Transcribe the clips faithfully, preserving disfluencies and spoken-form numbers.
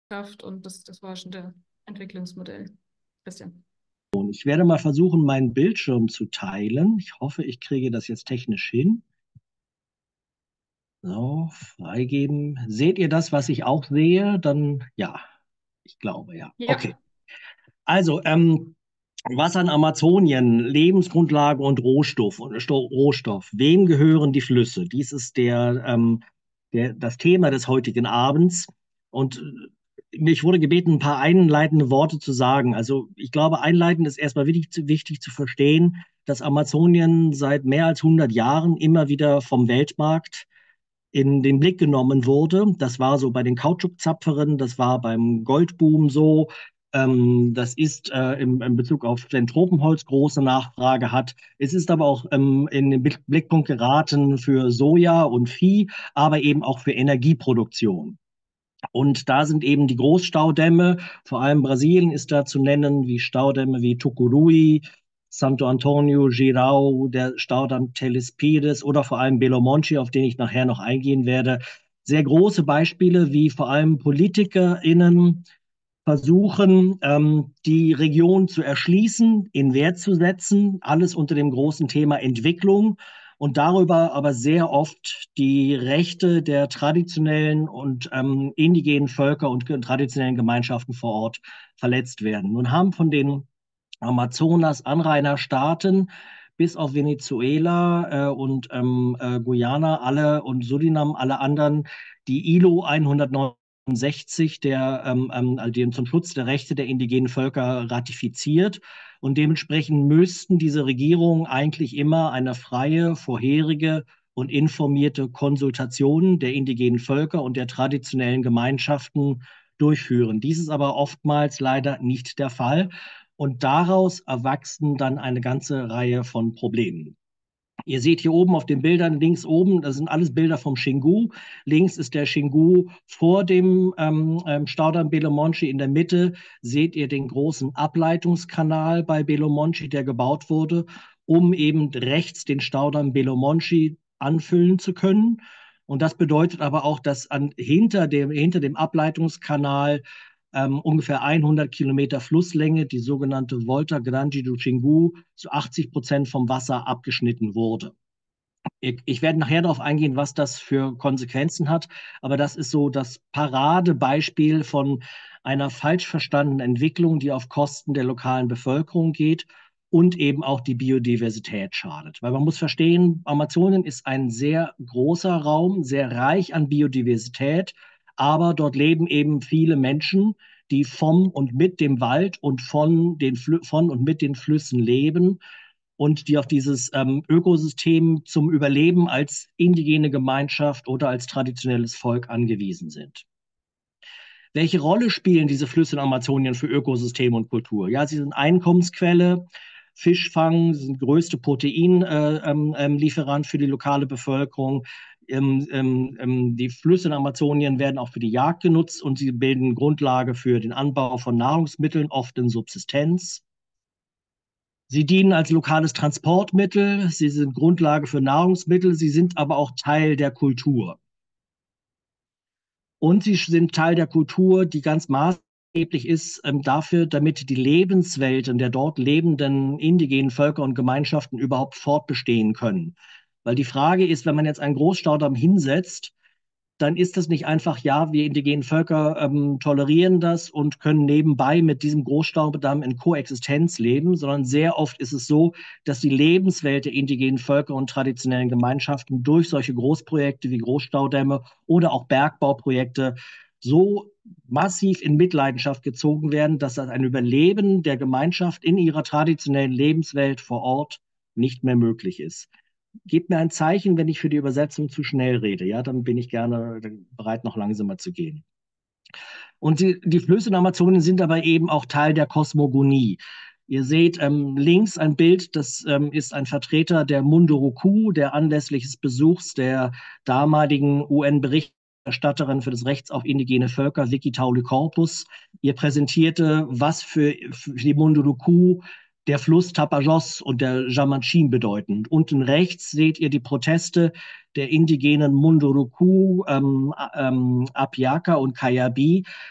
Kraft und das, das war schon der Entwicklungsmodell. Christian. Ich werde mal versuchen, meinen Bildschirm zu teilen. Ich hoffe, ich kriege das jetzt technisch hin. So, freigeben. Seht ihr das, was ich auch sehe? Dann ja, ich glaube ja. Okay. Ja, Also, ähm, was an Amazonien, Lebensgrundlage und Rohstoff, und Sto Rohstoff. Wem gehören die Flüsse? Dies ist der, ähm, der, das Thema des heutigen Abends. Und äh, mich wurde gebeten, ein paar einleitende Worte zu sagen. Also ich glaube, einleitend ist erstmal wichtig, zu- wichtig zu verstehen, dass Amazonien seit mehr als hundert Jahren immer wieder vom Weltmarkt in den Blick genommen wurde. Das war so bei den Kautschukzapferen, das war beim Goldboom so. Ähm, das ist äh, im, in Bezug auf den Tropenholz große Nachfrage hat. Es ist aber auch ähm, in den Blick- Blickpunkt geraten für Soja und Vieh, aber eben auch für Energieproduktion. Und da sind eben die Großstaudämme, vor allem Brasilien ist da zu nennen, wie Staudämme wie Tucuruí, Santo Antonio, Jirau, der Staudamm Telespides oder vor allem Belo Monte, auf den ich nachher noch eingehen werde. Sehr große Beispiele, wie vor allem PolitikerInnen versuchen, ähm, die Region zu erschließen, in Wert zu setzen, alles unter dem großen Thema Entwicklung und darüber aber sehr oft die Rechte der traditionellen und ähm, indigenen Völker und traditionellen Gemeinschaften vor Ort verletzt werden. Nun haben von den Amazonas-Anrainerstaaten bis auf Venezuela äh, und ähm, äh, Guyana alle und Surinam alle anderen die I L O hundertneunundsechzig, der ähm, ähm, also den zum Schutz der Rechte der indigenen Völker ratifiziert. Und dementsprechend müssten diese Regierungen eigentlich immer eine freie, vorherige und informierte Konsultation der indigenen Völker und der traditionellen Gemeinschaften durchführen. Dies ist aber oftmals leider nicht der Fall. Und daraus erwachsen dann eine ganze Reihe von Problemen. Ihr seht hier oben auf den Bildern, links oben, das sind alles Bilder vom Xingu. Links ist der Xingu vor dem ähm, ähm, Staudamm Belo Monte. In der Mitte seht ihr den großen Ableitungskanal bei Belo Monte, der gebaut wurde, um eben rechts den Staudamm Belo Monte anfüllen zu können. Und das bedeutet aber auch, dass an, hinter dem, hinter dem Ableitungskanal ähm, ungefähr hundert Kilometer Flusslänge, die sogenannte Volta Grande do Xingu, zu achtzig Prozent vom Wasser abgeschnitten wurde. Ich, ich werde nachher darauf eingehen, was das für Konsequenzen hat, aber das ist so das Paradebeispiel von einer falsch verstandenen Entwicklung, die auf Kosten der lokalen Bevölkerung geht und eben auch die Biodiversität schadet. Weil man muss verstehen, Amazonien ist ein sehr großer Raum, sehr reich an Biodiversität, aber dort leben eben viele Menschen, die vom und mit dem Wald und von, den, von und mit den Flüssen leben und die auf dieses ähm, Ökosystem zum Überleben als indigene Gemeinschaft oder als traditionelles Volk angewiesen sind. Welche Rolle spielen diese Flüsse in Amazonien für Ökosystem und Kultur? Ja, sie sind Einkommensquelle, Fischfang, sie sind größte Proteinlieferant äh, ähm, ähm, für die lokale Bevölkerung. Ähm, ähm, ähm, die Flüsse in Amazonien werden auch für die Jagd genutzt und sie bilden Grundlage für den Anbau von Nahrungsmitteln, oft in Subsistenz. Sie dienen als lokales Transportmittel, sie sind Grundlage für Nahrungsmittel, sie sind aber auch Teil der Kultur. Und sie sind Teil der Kultur, die ganz maßgeblich ist ähm, dafür, damit die Lebenswelten der dort lebenden indigenen Völker und Gemeinschaften überhaupt fortbestehen können. Weil die Frage ist, wenn man jetzt einen Großstaudamm hinsetzt, dann ist das nicht einfach, ja, wir indigenen Völker ähm, tolerieren das und können nebenbei mit diesem Großstaudamm in Koexistenz leben, sondern sehr oft ist es so, dass die Lebenswelt der indigenen Völker und traditionellen Gemeinschaften durch solche Großprojekte wie Großstaudämme oder auch Bergbauprojekte so massiv in Mitleidenschaft gezogen werden, dass das ein Überleben der Gemeinschaft in ihrer traditionellen Lebenswelt vor Ort nicht mehr möglich ist. Gebt mir ein Zeichen, wenn ich für die Übersetzung zu schnell rede. Ja, dann bin ich gerne bereit, noch langsamer zu gehen. Und die, die Flüsse in Amazonien sind aber eben auch Teil der Kosmogonie. Ihr seht ähm, links ein Bild, das ähm, ist ein Vertreter der Munduruku, der anlässlich des Besuchs der damaligen U N-Berichterstatterin für das Recht auf indigene Völker, Vicky Tauli-Corpus, ihr präsentierte, was für, für die Munduruku der Fluss Tapajós und der Jamanchin bedeuten. Unten rechts seht ihr die Proteste der indigenen Munduruku, ähm, ähm, Apiaca und Kayabi,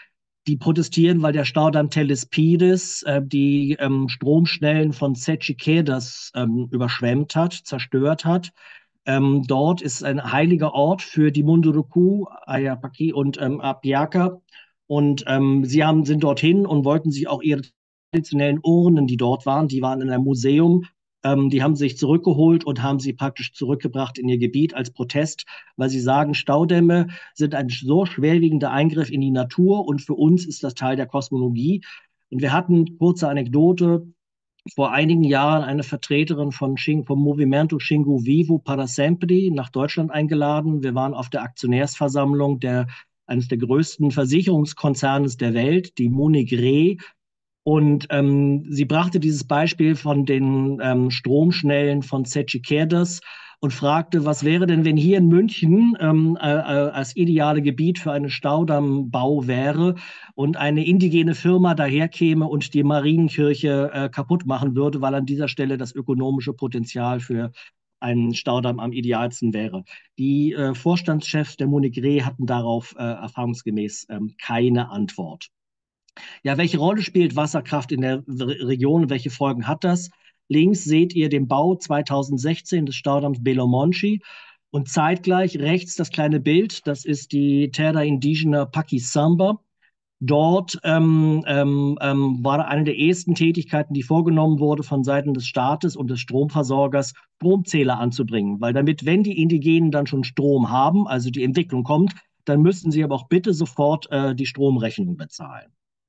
Die protestieren, weil der Staudamm Telespidis äh, die ähm, Stromschnellen von Tsetschikedas ähm, überschwemmt hat, zerstört hat. Ähm, dort ist ein heiliger Ort für die Munduruku, Ayapaki und ähm, Apiaka. Und ähm, sie haben, sind dorthin und wollten sich auch ihre traditionellen Urnen, die dort waren, die waren in einem Museum, ähm, die haben sich zurückgeholt und haben sie praktisch zurückgebracht in ihr Gebiet als Protest, weil sie sagen, Staudämme sind ein so schwerwiegender Eingriff in die Natur und für uns ist das Teil der Kosmologie. Und wir hatten, kurze Anekdote, vor einigen Jahren eine Vertreterin von Xing, vom Movimento Xingu Vivo para Sempre nach Deutschland eingeladen. Wir waren auf der Aktionärsversammlung der, eines der größten Versicherungskonzernes der Welt, die Munich Re. Und ähm, sie brachte dieses Beispiel von den ähm, Stromschnellen von Tsetschikedas und fragte, was wäre denn, wenn hier in München ähm, äh, äh, als ideale Gebiet für einen Staudammbau wäre und eine indigene Firma daherkäme und die Marienkirche äh, kaputt machen würde, weil an dieser Stelle das ökonomische Potenzial für einen Staudamm am idealsten wäre. Die äh, Vorstandschefs der Munich Re hatten darauf äh, erfahrungsgemäß ähm, keine Antwort. Ja, welche Rolle spielt Wasserkraft in der Region? Welche Folgen hat das? Links seht ihr den Bau zweitausendsechzehn des Staudamms Belo Monte und zeitgleich rechts das kleine Bild, das ist die Terra Indígena Paquissamba. Dort ähm, ähm, ähm, war eine der ersten Tätigkeiten, die vorgenommen wurde von Seiten des Staates und des Stromversorgers, Stromzähler anzubringen. Weil damit, wenn die Indigenen dann schon Strom haben, also die Entwicklung kommt, dann müssten sie aber auch bitte sofort äh, die Stromrechnung bezahlen.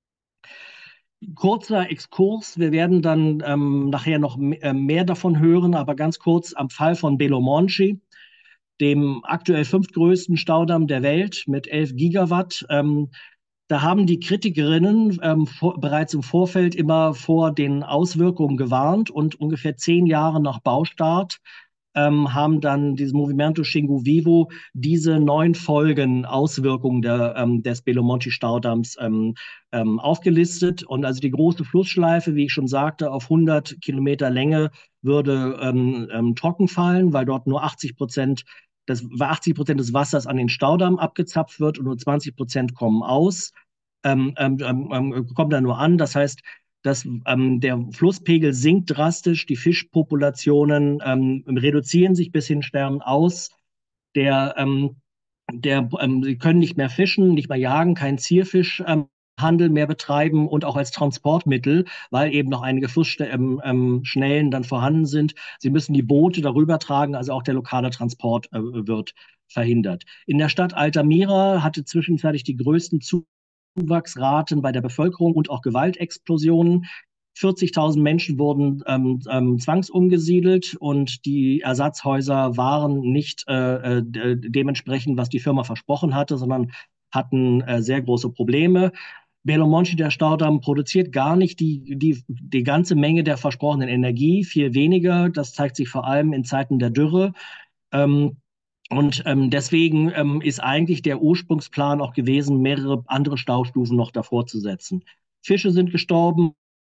Kurzer Exkurs, wir werden dann ähm, nachher noch mehr davon hören, aber ganz kurz am Fall von Belo Monte, dem aktuell fünftgrößten Staudamm der Welt mit elf Gigawatt. Ähm, da haben die Kritikerinnen ähm, vor, bereits im Vorfeld immer vor den Auswirkungen gewarnt und ungefähr zehn Jahre nach Baustart ähm, haben dann dieses Movimento Xingu Vivo diese neun Folgen, Auswirkungen der, ähm, des Belo Monte Staudamms ähm, ähm, aufgelistet. Und also die große Flussschleife, wie ich schon sagte, auf hundert Kilometer Länge würde ähm, ähm, trocken fallen, weil dort nur achtzig Prozent das, achtzig Prozent des Wassers an den Staudamm abgezapft wird und nur zwanzig Prozent kommen aus, ähm, ähm, ähm, kommt da nur an. Das heißt, dass ähm, der Flusspegel sinkt drastisch, die Fischpopulationen ähm, reduzieren sich bis hin sterben aus. Der, ähm, der, ähm, sie können nicht mehr fischen, nicht mehr jagen, keinen Zierfischhandel ähm, mehr betreiben und auch als Transportmittel, weil eben noch einige Flussschnellen ähm, dann vorhanden sind. Sie müssen die Boote darüber tragen, also auch der lokale Transport äh, wird verhindert. In der Stadt Altamira hatte zwischenzeitlich die größten Zuwachsraten bei der Bevölkerung und auch Gewaltexplosionen. vierzigtausend Menschen wurden ähm, ähm, zwangsumgesiedelt und die Ersatzhäuser waren nicht äh, äh, dementsprechend, was die Firma versprochen hatte, sondern hatten äh, sehr große Probleme. Belo Monte, der Staudamm, produziert gar nicht die, die, die ganze Menge der versprochenen Energie, viel weniger. Das zeigt sich vor allem in Zeiten der Dürre. Ähm, und ähm, deswegen ähm, ist eigentlich der Ursprungsplan auch gewesen, mehrere andere Staustufen noch davor zu setzen. Fische sind gestorben.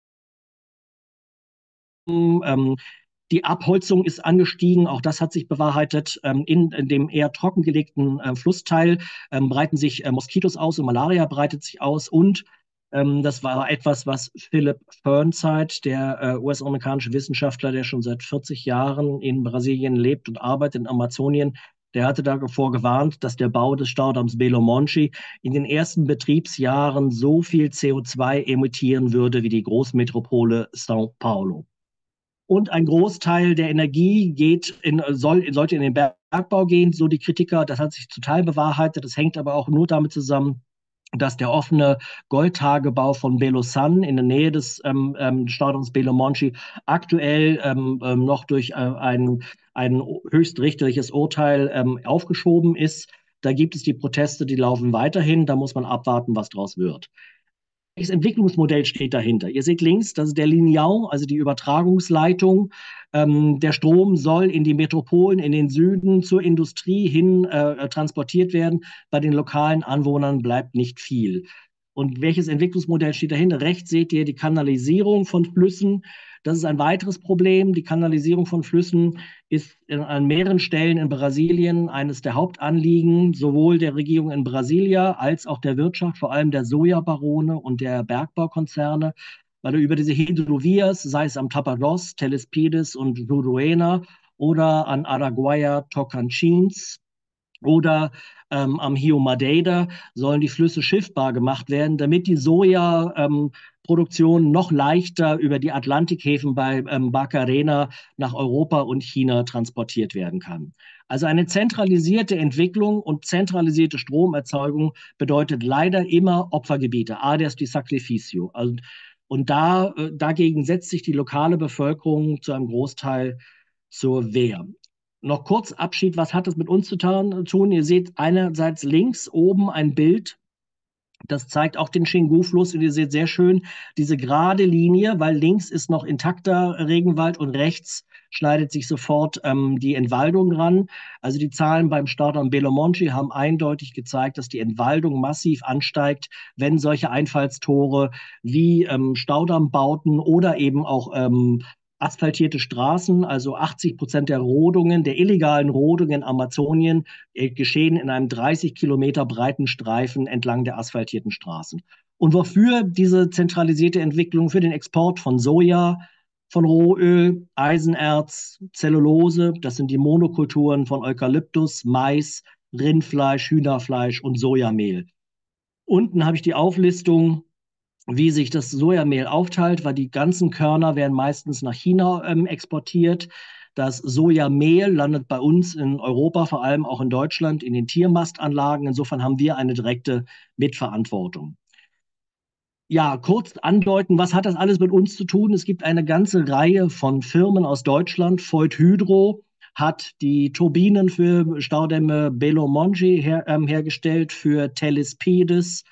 Ähm, die Abholzung ist angestiegen, auch das hat sich bewahrheitet. Ähm, in, in dem eher trockengelegten äh, Flussteil ähm, breiten sich äh, Moskitos aus und Malaria breitet sich aus. Und ähm, das war etwas, was Philip Fernside, der äh, U S-amerikanische Wissenschaftler, der schon seit vierzig Jahren in Brasilien lebt und arbeitet in Amazonien, der hatte davor gewarnt, dass der Bau des Staudamms Belo Monte in den ersten Betriebsjahren so viel C O zwei emittieren würde wie die Großmetropole São Paulo. Und ein Großteil der Energie geht in, soll, sollte in den Bergbau gehen, so die Kritiker. Das hat sich total bewahrheitet. Das hängt aber auch nur damit zusammen, dass der offene Goldtagebau von Belo San in der Nähe des ähm, ähm, Staudamms Belo Monte aktuell ähm, ähm, noch durch äh, ein, ein höchstrichterliches Urteil ähm, aufgeschoben ist. Da gibt es die Proteste, die laufen weiterhin. Da muss man abwarten, was draus wird. Das Entwicklungsmodell steht dahinter. Ihr seht links, das ist der Lineau, also die Übertragungsleitung. Ähm, der Strom soll in die Metropolen, in den Süden, zur Industrie hin äh, transportiert werden. Bei den lokalen Anwohnern bleibt nicht viel. Und welches Entwicklungsmodell steht dahinter? Rechts seht ihr die Kanalisierung von Flüssen. Das ist ein weiteres Problem. Die Kanalisierung von Flüssen ist an mehreren Stellen in Brasilien eines der Hauptanliegen, sowohl der Regierung in Brasilia als auch der Wirtschaft, vor allem der Sojabarone und der Bergbaukonzerne, weil über diese Hidrovias, sei es am Tapajós, Telespides und Juruena oder an Araguaia, Tocantins, oder ähm, am Rio Madeira sollen die Flüsse schiffbar gemacht werden, damit die Sojaproduktion ähm, noch leichter über die Atlantikhäfen bei ähm, Barcarena nach Europa und China transportiert werden kann. Also eine zentralisierte Entwicklung und zentralisierte Stromerzeugung bedeutet leider immer Opfergebiete, Áreas de Sacrificio. Also, und da, äh, dagegen setzt sich die lokale Bevölkerung zu einem Großteil zur Wehr. Noch kurz Abschied, was hat das mit uns zu tun? Ihr seht einerseits links oben ein Bild, das zeigt auch den Xingu-Fluss und ihr seht sehr schön diese gerade Linie, weil links ist noch intakter Regenwald und rechts schneidet sich sofort ähm, die Entwaldung ran. Also die Zahlen beim Start am Belo Monte haben eindeutig gezeigt, dass die Entwaldung massiv ansteigt, wenn solche Einfallstore wie ähm, Staudammbauten oder eben auch ähm, asphaltierte Straßen, also achtzig Prozent der Rodungen, der illegalen Rodungen in Amazonien, äh, geschehen in einem dreißig Kilometer breiten Streifen entlang der asphaltierten Straßen. Und wofür diese zentralisierte Entwicklung? Für den Export von Soja, von Rohöl, Eisenerz, Zellulose, das sind die Monokulturen von Eukalyptus, Mais, Rindfleisch, Hühnerfleisch und Sojamehl. Unten habe ich die Auflistung, wie sich das Sojamehl aufteilt, weil die ganzen Körner werden meistens nach China ähm, exportiert. Das Sojamehl landet bei uns in Europa, vor allem auch in Deutschland, in den Tiermastanlagen. Insofern haben wir eine direkte Mitverantwortung. Ja, kurz andeuten, was hat das alles mit uns zu tun? Es gibt eine ganze Reihe von Firmen aus Deutschland. Voith Hydro hat die Turbinen für Staudämme Belo Monte her, ähm, hergestellt, für Telespides,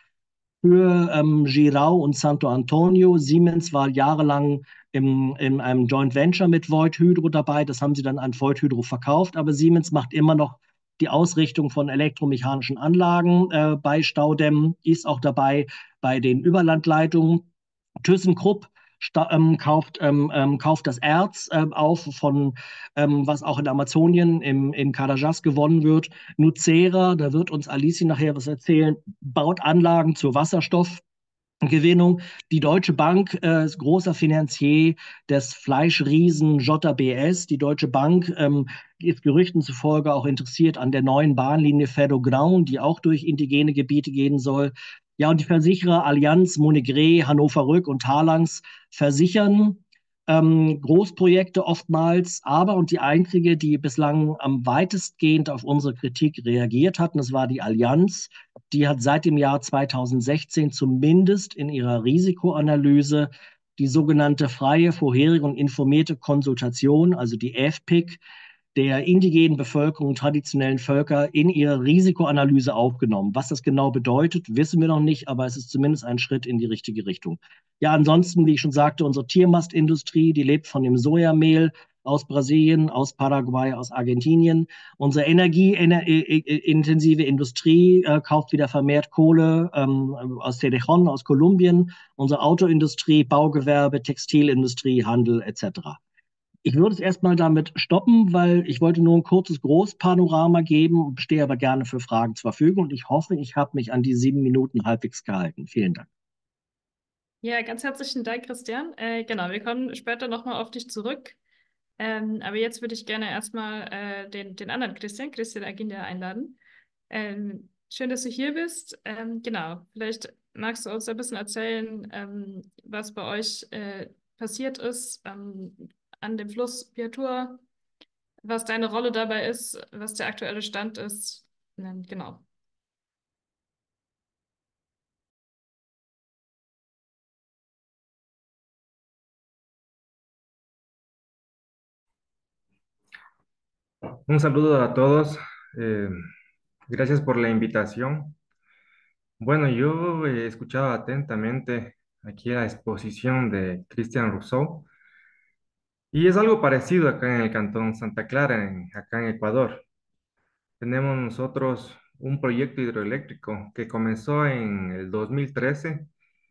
für ähm, Girau und Santo Antonio. Siemens war jahrelang im, in einem Joint Venture mit Voith Hydro dabei. Das haben sie dann an Voith Hydro verkauft. Aber Siemens macht immer noch die Ausrichtung von elektromechanischen Anlagen äh, bei Staudämmen, ist auch dabei bei den Überlandleitungen. ThyssenKrupp ähm, kauft, ähm, ähm, kauft das Erz äh, auf, von, ähm, was auch in Amazonien im, in Carajás gewonnen wird. Nucera, da wird uns Alici nachher was erzählen, baut Anlagen zur Wasserstoffgewinnung. Die Deutsche Bank äh, ist großer Finanzier des Fleischriesen J B S. Die Deutsche Bank ähm, ist Gerüchten zufolge auch interessiert an der neuen Bahnlinie Ferro-Grão, die auch durch indigene Gebiete gehen soll. Ja, und die Versicherer Allianz, Monegret, Hannover Rück und Talanx versichern ähm, Großprojekte oftmals, aber und die einzige, die bislang am weitestgehend auf unsere Kritik reagiert hat, und das war die Allianz, die hat seit dem Jahr zweitausendsechzehn zumindest in ihrer Risikoanalyse die sogenannte freie, vorherige und informierte Konsultation, also die F P I C, der indigenen Bevölkerung, traditionellen Völker in ihre Risikoanalyse aufgenommen. Was das genau bedeutet, wissen wir noch nicht, aber es ist zumindest ein Schritt in die richtige Richtung. Ja, ansonsten, wie ich schon sagte, unsere Tiermastindustrie, die lebt von dem Sojamehl aus Brasilien, aus Paraguay, aus Argentinien. Unsere energieintensive Industrie äh, kauft wieder vermehrt Kohle ähm, aus Cerrejón, aus Kolumbien. Unsere Autoindustrie, Baugewerbe, Textilindustrie, Handel et cetera. Ich würde es erstmal damit stoppen, weil ich wollte nur ein kurzes Großpanorama geben, stehe aber gerne für Fragen zur Verfügung und ich hoffe, ich habe mich an die sieben Minuten halbwegs gehalten. Vielen Dank. Ja, ganz herzlichen Dank, Christian. Äh, genau, wir kommen später nochmal auf dich zurück. Ähm, aber jetzt würde ich gerne erstmal äh, den, den anderen Christian, Christian Agindia, einladen. Ähm, schön, dass du hier bist. Ähm, genau, vielleicht magst du uns ein bisschen erzählen, ähm, was bei euch äh, passiert ist ähm, an dem Fluss Piatur, was deine Rolle dabei ist, was der aktuelle Stand ist. Ähm, genau. Un saludo a todos. eh, Gracias por la invitación. Bueno, yo he escuchado atentamente aquí la exposición de Christian Rousseau y es algo parecido acá en el Cantón Santa Clara, en- acá en Ecuador. Tenemos nosotros un proyecto hidroeléctrico que comenzó en el dos mil trece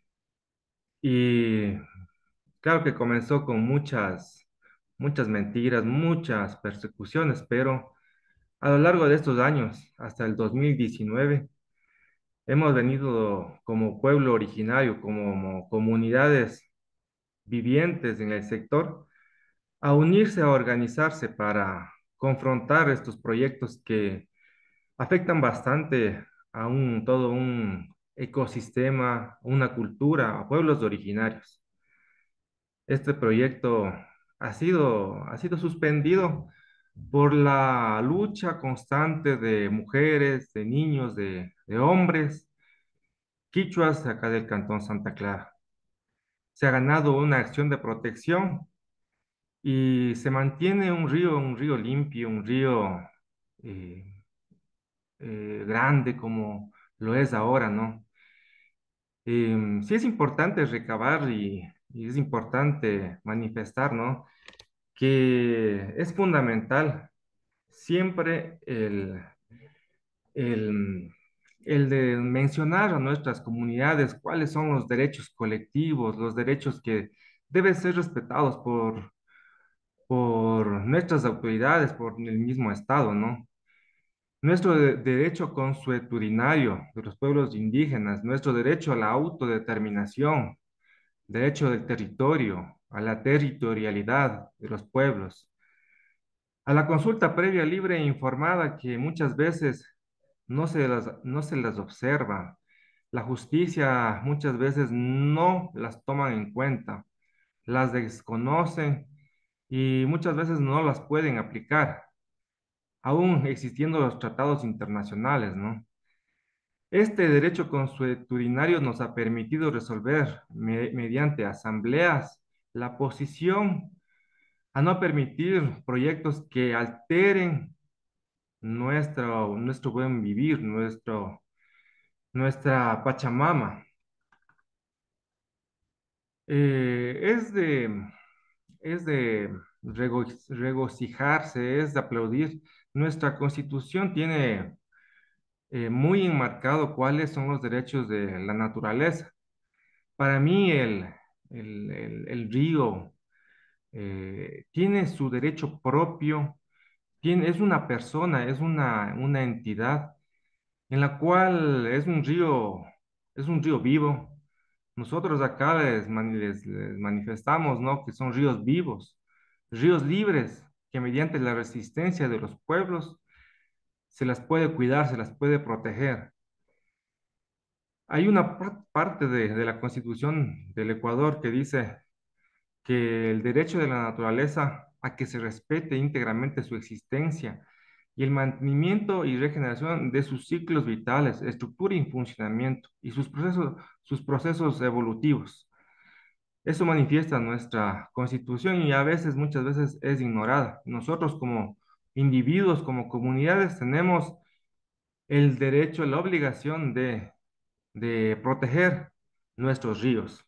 y claro que comenzó con muchas, muchas mentiras, muchas persecuciones, pero a lo largo de estos años, hasta el dos mil diecinueve, hemos venido como pueblo originario, como comunidades vivientes en el sector, a unirse, a organizarse para confrontar estos proyectos que afectan bastante a un, todo un ecosistema, una cultura, a pueblos originarios. Este proyecto ha sido, ha sido suspendido por la lucha constante de mujeres, de niños, de, de hombres, quichuas acá del Cantón Santa Clara. Se ha ganado una acción de protección y se mantiene un río, un río limpio, un río eh, eh, grande como lo es ahora, ¿no? Em, sí es importante recabar y, y es importante manifestar, ¿no? Que es fundamental siempre el, el, el de mencionar a nuestras comunidades cuáles son los derechos colectivos, los derechos que deben ser respetados por, por nuestras autoridades, por el mismo Estado, ¿no? Nuestro de- derecho consuetudinario de los pueblos indígenas, nuestro derecho a la autodeterminación, derecho del territorio, a la territorialidad de los pueblos, a la consulta previa, libre e informada que muchas veces no se las, no se las observa. La justicia muchas veces no las toman en cuenta, las desconocen y muchas veces no las pueden aplicar, aún existiendo los tratados internacionales, ¿no? Este derecho consuetudinario nos ha permitido resolver me- mediante asambleas la posición a no permitir proyectos que alteren nuestro, nuestro buen vivir, nuestro, nuestra Pachamama. Eh, es de, es de rego- regocijarse, es de aplaudir. Nuestra Constitución tiene eh, muy enmarcado cuáles son los derechos de la naturaleza. Para mí el, el, el- el río eh, tiene su derecho propio, tiene, es una persona, es una, una entidad en la cual es un río, es un río vivo. Nosotros acá les, mani- les- les manifestamos, ¿no? Que son ríos vivos, ríos libres, que mediante la resistencia de los pueblos se las puede cuidar, se las puede proteger. Hay una par- parte de, de la Constitución del Ecuador que dice que el derecho de la naturaleza a que se respete íntegramente su existencia y el mantenimiento y regeneración de sus ciclos vitales, estructura y funcionamiento y sus procesos, sus procesos evolutivos. Eso manifiesta nuestra Constitución y a veces, muchas veces es ignorada. Nosotros como individuos, como comunidades, tenemos el derecho, la obligación de, de proteger nuestros ríos.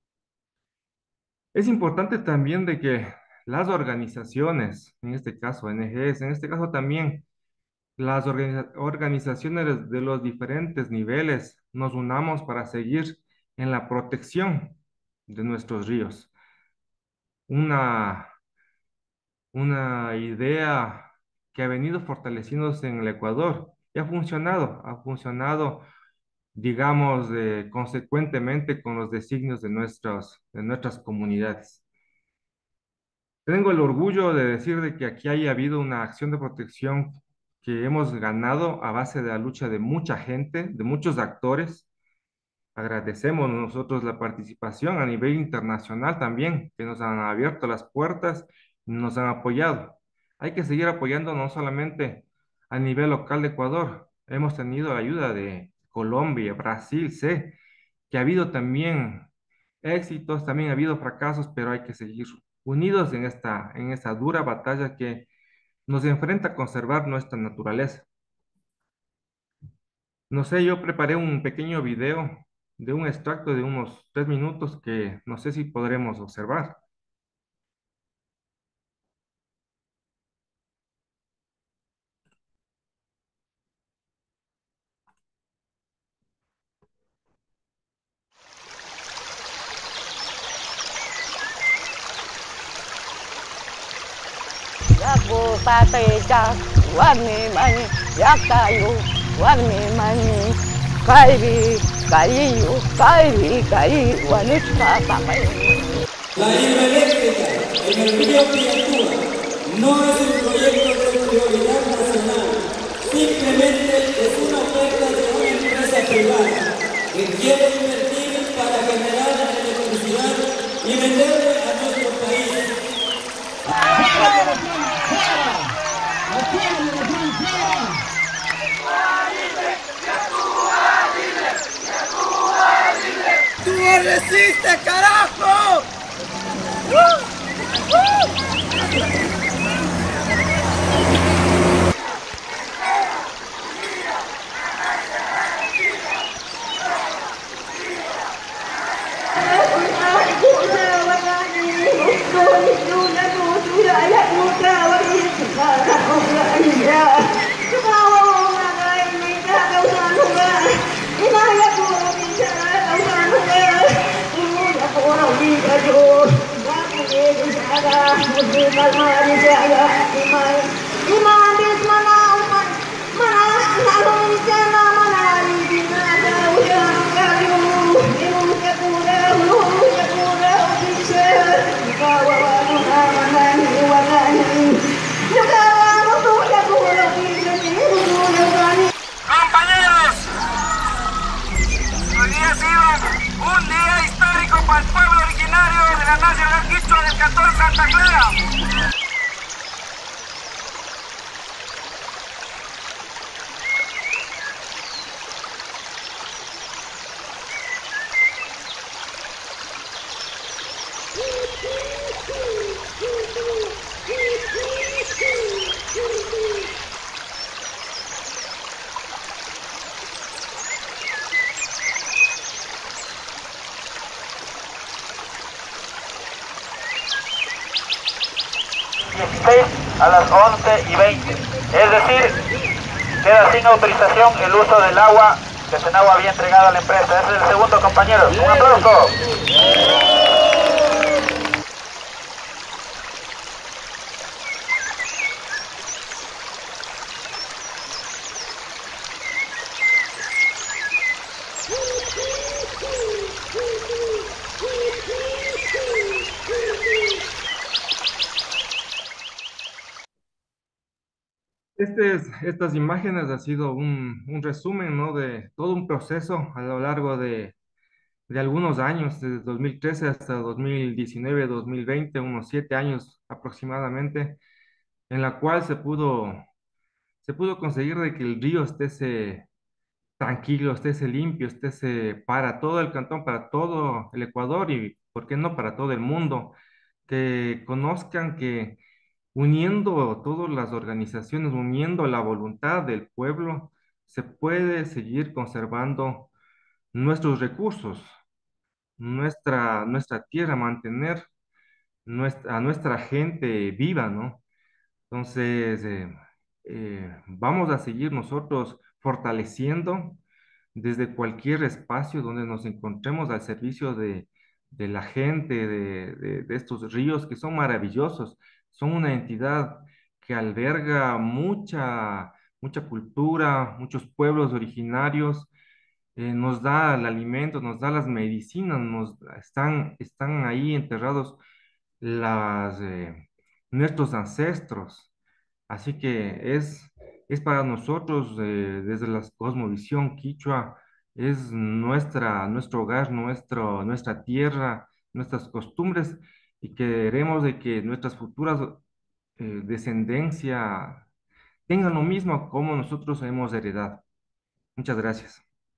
Es importante también de que las organizaciones, en este caso O N Ges, en este caso también las organiza- organizaciones de los diferentes niveles, nos unamos para seguir en la protección de nuestros ríos. Una, una idea que ha venido fortaleciéndose en el Ecuador y ha funcionado, ha funcionado, digamos, eh, consecuentemente con los designios de nuestras, de nuestras comunidades. Tengo el orgullo de decir de que aquí haya habido una acción de protección que hemos ganado a base de la lucha de mucha gente, de muchos actores. Agradecemos nosotros la participación a nivel internacional también, que nos han abierto las puertas y nos han apoyado. Hay que seguir apoyando no solamente a nivel local de Ecuador. Hemos tenido la ayuda de Colombia, Brasil, sé que ha habido también éxitos, también ha habido fracasos, pero hay que seguir unidos en esta, en esta dura batalla que nos enfrenta a conservar nuestra naturaleza. No sé, yo preparé un pequeño video de un extracto de unos tres minutos que no sé si podremos observar. Potate jak warne mani yakayo warne mani kairi kariyo kairi kari wanushka papay. La hidroeléctrica en el río Piatúa no es un proyecto de prioridad nacional, simplemente es una oferta de una empresa privada que quiere invertir para generar electricidad y venderle a nuestro país. ¡Tú resistes, carajo! ¡Uh! ¡Uh! Compañeros, hoy día ha sido un día histórico para el pueblo originario de la Nacional Quichua del Cantón Santa Clara. dieciséis a las once y veinte, es decir, queda sin autorización el uso del agua que Senagua había entregado a la empresa. Ese es el segundo, compañeros. Un aplauso. Este es- estas imágenes ha sido un, un resumen, ¿no? De todo un proceso a lo largo de, de algunos años, desde dos mil trece hasta dos mil diecinueve, dos mil veinte, unos siete años aproximadamente, en la cual se pudo, se pudo conseguir de que el río esté tranquilo, esté limpio, esté para todo el cantón, para todo el Ecuador y, ¿por qué no, para todo el mundo? Que conozcan que uniendo todas las organizaciones, uniendo la voluntad del pueblo, se puede seguir conservando nuestros recursos, nuestra, nuestra tierra, mantener nuestra, a nuestra gente viva, ¿no? Entonces, eh, eh, vamos a seguir nosotros fortaleciendo desde cualquier espacio donde nos encontremos al servicio de, de la gente, de, de- de estos ríos que son maravillosos. Son una entidad que alberga mucha, mucha cultura, muchos pueblos originarios, eh, nos da el alimento, nos da las medicinas, nos están, están ahí enterrados las, eh, nuestros ancestros. Así que es, es para nosotros, eh, desde la cosmovisión quichua, es nuestra, nuestro hogar, nuestro, nuestra tierra, nuestras costumbres, y queremos de que nuestras futuras eh, descendencia tengan lo mismo como nosotros hemos heredado. Muchas gracias.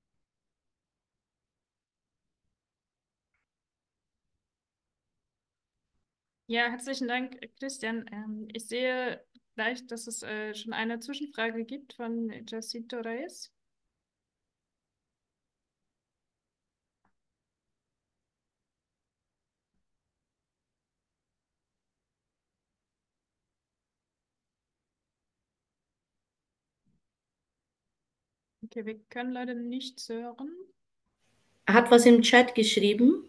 Ja, herzlichen Dank, Christian. Ähm, ich sehe gleich, dass es äh, schon eine Zwischenfrage gibt von Jacinto Reyes. Okay, wir können leider nichts hören. Er hat was im Chat geschrieben.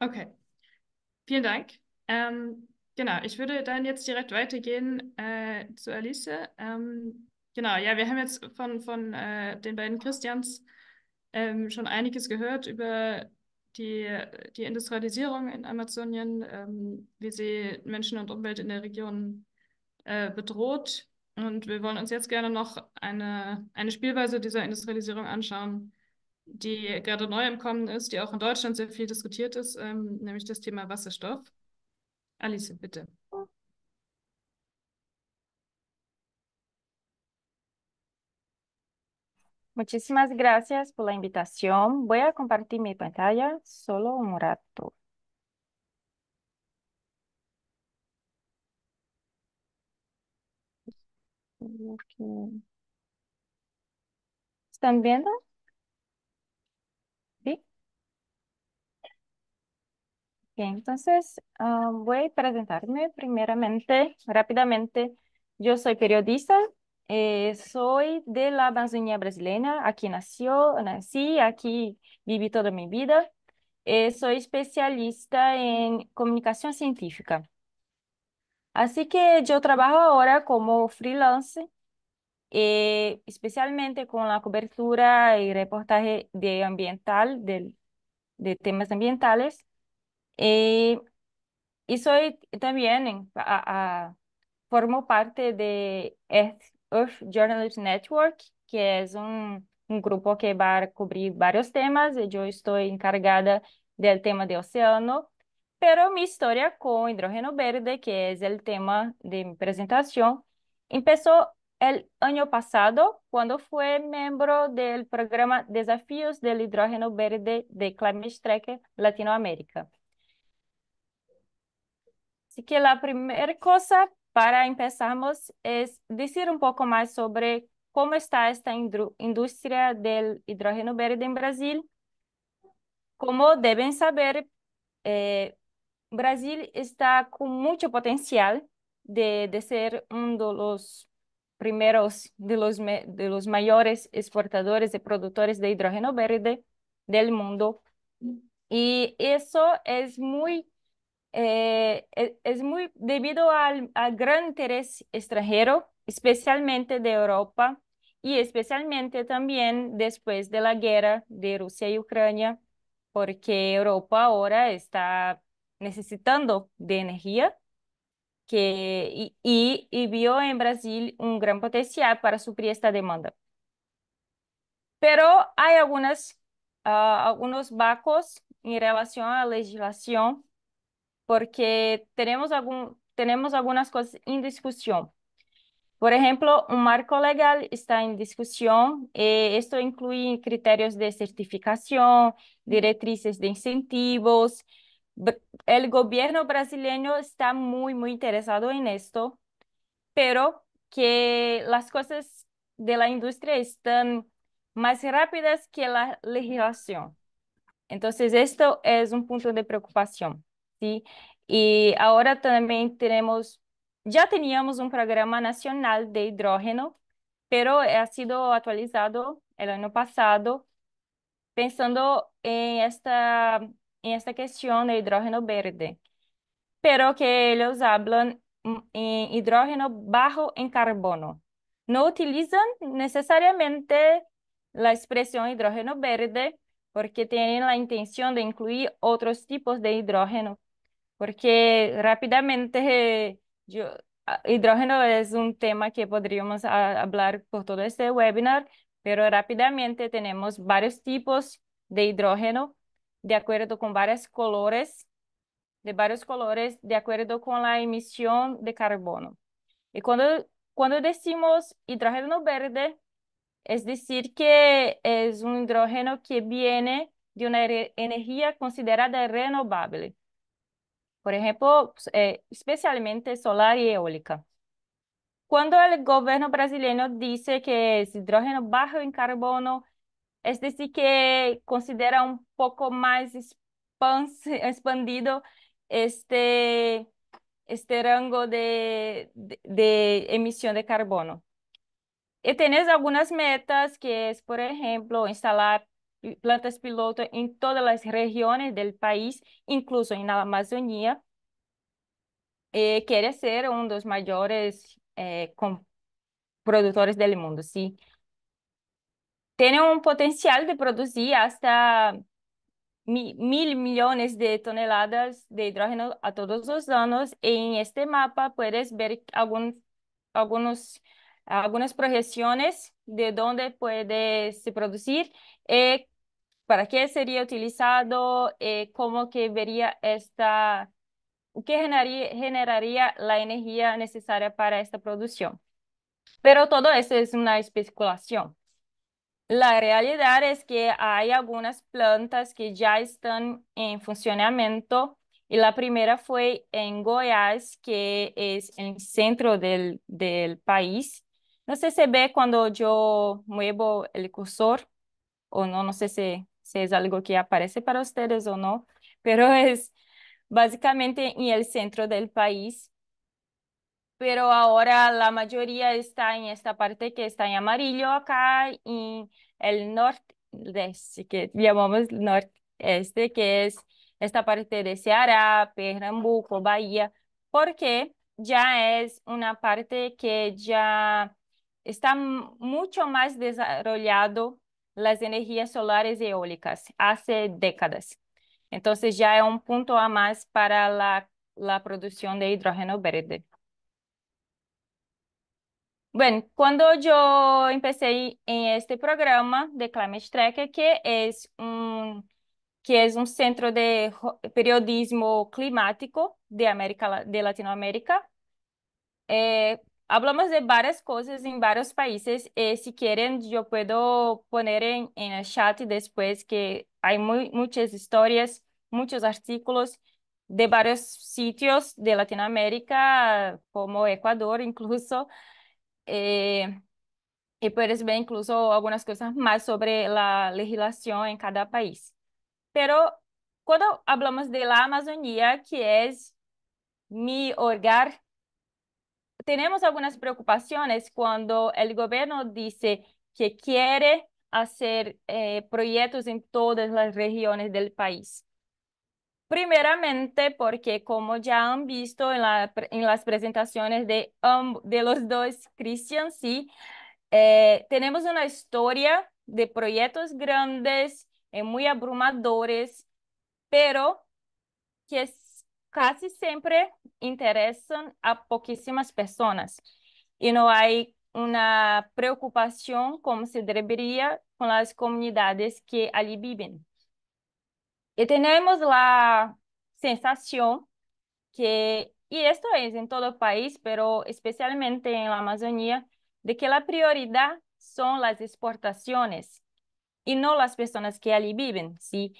Okay, vielen Dank. Ähm, genau, ich würde dann jetzt direkt weitergehen äh, zu Alice. Ähm, genau, ja, wir haben jetzt von, von äh, den beiden Christians ähm, schon einiges gehört über die, die Industrialisierung in Amazonien, ähm, wie sie Menschen und Umwelt in der Region äh, bedroht. Und wir wollen uns jetzt gerne noch eine, eine Spielweise dieser Industrialisierung anschauen, die gerade neu im Kommen ist, die auch in Deutschland sehr viel diskutiert ist, ähm, nämlich das Thema Wasserstoff. Alice, bitte. Muchísimas gracias por la invitación. Voy a compartir mi pantalla solo un rato. ¿Están viendo? Sí. Bien, entonces ah, voy a presentarme primeramente, rápidamente. Yo soy periodista, eh, soy de la Amazonía brasileña, aquí nació, nací, aquí viví toda mi vida. Eh, soy especialista en comunicación científica. Así que yo trabajo ahora como freelance, eh, especialmente con la cobertura y reportaje de ambiental, del- de temas ambientales. Eh, y soy también, en- a- a- formo parte de Earth, Earth Journalist Network, que es un, un grupo que va a cubrir varios temas. Y yo estoy encargada del tema de océano, pero mi historia con hidrógeno verde, que es el tema de mi presentación, empezó el año pasado cuando fue miembro del programa Desafíos del Hidrógeno Verde de Climate Tracker Latinoamérica. Así que la primera cosa para empezarmos es decir un poco más sobre cómo está esta indru- industria del hidrógeno verde en Brasil. Como deben saber, eh, Brasil está con mucho potencial de, de ser uno de los primeros, de los, me- de los mayores exportadores y productores de hidrógeno verde del mundo. Y eso es muy eh, e- es muy debido al, al gran interés extranjero, especialmente de Europa y especialmente también después de la guerra de Rusia y Ucrania, porque Europa ahora está necesitando de energía que, y, y, y vio en Brasil un gran potencial para suplir esta demanda. Pero hay algunas, ah, algunos vacos en relación a la legislación porque tenemos, algún, tenemos algunas cosas en discusión. Por ejemplo, un marco legal está en discusión. Eh, esto incluye criterios de certificación, directrices de incentivos. Br- El gobierno brasileño está muy, muy interesado en esto, pero que las cosas de la industria están más rápidas que la legislación. Entonces, esto es un punto de preocupación, ¿sí? Y ahora también tenemos, ya teníamos un programa nacional de hidrógeno, pero ha sido actualizado el año pasado pensando en esta, en esta cuestión de hidrógeno verde, pero que ellos hablan mm, en hidrógeno bajo en carbono. No utilizan necesariamente la expresión hidrógeno verde porque tienen la intención de incluir otros tipos de hidrógeno, porque rápidamente eh, yo, ah, hidrógeno es un tema que podríamos ah, hablar por todo este webinar, pero rápidamente tenemos varios tipos de hidrógeno de acuerdo con varios colores de varios colores de acuerdo con la emisión de carbono. Y cuando, cuando decimos hidrógeno verde, es decir que es un hidrógeno que viene de una re- energía considerada renovable. Por ejemplo, pues, eh, especialmente solar y eólica. Cuando el gobierno brasileño dice que es hidrógeno bajo en carbono, es decir, que considera un poco más expans- expandido este, este rango de, de, de emisión de carbono. Y tienes algunas metas que es, por ejemplo, instalar plantas piloto en todas las regiones del país, incluso en la Amazonía. Eh, quiere ser uno de los mayores eh, com- productores del mundo, ¿sí? Tiene un potencial de producir hasta mi- mil millones de toneladas de hidrógeno a todos los años. En este mapa puedes ver algún, algunos, algunas proyecciones de dónde puede se producir, eh, para qué sería utilizado, eh, cómo que vería esta, qué generaría, generaría la energía necesaria para esta producción. Pero todo eso es una especulación. La realidad es que hay algunas plantas que ya están en funcionamiento y la primera fue en Goiás, que es en el centro del, del país. No sé si se ve cuando yo muevo el cursor o no, no sé si, si es algo que aparece para ustedes o no, pero es básicamente en el centro del país. Pero ahora la mayoría está en esta parte que está en amarillo acá, en el nordeste, que llamamos nordeste, que es esta parte de Ceará, Pernambuco, Bahía, porque ya es una parte que ya está m- mucho más desarrollado las energías solares y eólicas hace décadas. Entonces ya es un punto a más para la, la producción de hidrógeno verde. Bueno, cuando yo empecé en este programa de Climate Tracker, que es un, que es un centro de jo- periodismo climático de América, La- de Latinoamérica, eh, hablamos de varias cosas en varios países. Eh, si quieren, yo puedo poner en, en el chat después que hay muy, muchas historias, muchos artículos de varios sitios de Latinoamérica, como Ecuador incluso. eh, y puedes ver incluso algunas cosas más sobre la legislación en cada país. Pero cuando hablamos de la Amazonía, que es mi hogar, tenemos algunas preocupaciones cuando el gobierno dice que quiere hacer eh, proyectos en todas las regiones del país. Primeramente, porque como ya han visto en, la, en las presentaciones de, amb- de los dos Christian, sí, eh, tenemos una historia de proyectos grandes, eh, muy abrumadores, pero que s- casi siempre interesan a poquísimas personas y no hay una preocupación como se debería con las comunidades que allí viven. Y tenemos la sensación que, y esto es en todo el país, pero especialmente en la Amazonía, de que la prioridad son las exportaciones y no las personas que allí viven, ¿sí?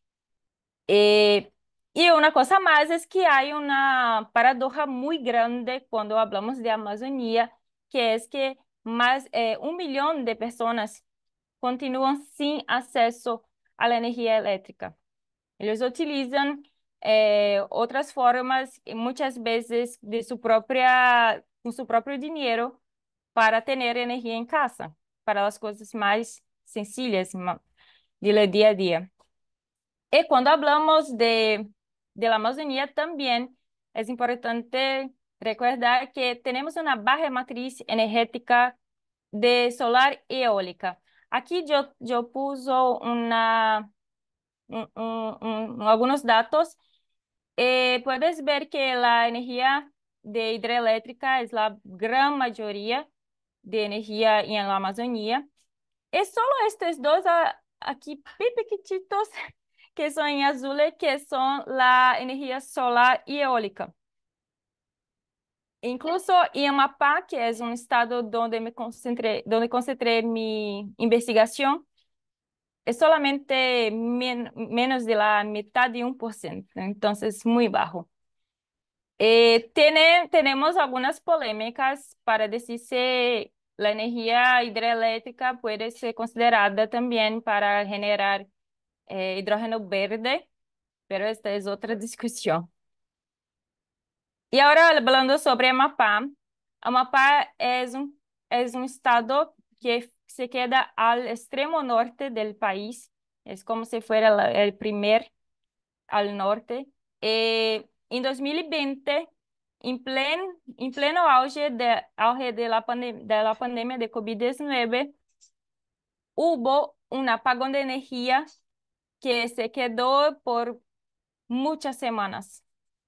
Eh, y una cosa más es que hay una paradoja muy grande cuando hablamos de Amazonía, que es que más eh, un millón de personas continúan sin acceso a la energía eléctrica. Ellos utilizan eh, otras formas, y muchas veces de su propia, con su propio dinero, para tener energía en casa, para las cosas más sencillas ma- del día a día. Y cuando hablamos de, de la Amazonía también es importante recordar que tenemos una baja matriz energética de solar y eólica. Aquí yo, yo puso una, un- un- un- algunos datos. Eh, puedes ver que la energía de hidroeléctrica es la gran mayoría de energía en la Amazonía. Es solo estos dos a- aquí bien pequeñitos que son en azul, que son la energía solar y eólica. Incluso en Amapá, que es un estado donde me concentré, donde concentré mi investigación, es solamente men- menos de la mitad de un por ciento, entonces muy bajo. Eh, tiene, tenemos algunas polémicas para decir si la energía hidroeléctrica puede ser considerada también para generar eh, hidrógeno verde, pero esta es otra discusión. Y ahora hablando sobre Amapá, Amapá es un, es un estado que se queda al extremo norte del país Es como si fuera la- el primer al norte. Eh, en dos mil veinte, en, plen, en pleno auge de, auge de, la, pandem- de la pandemia de COVID diecinueve, hubo un apagón de energía que se quedó por muchas semanas.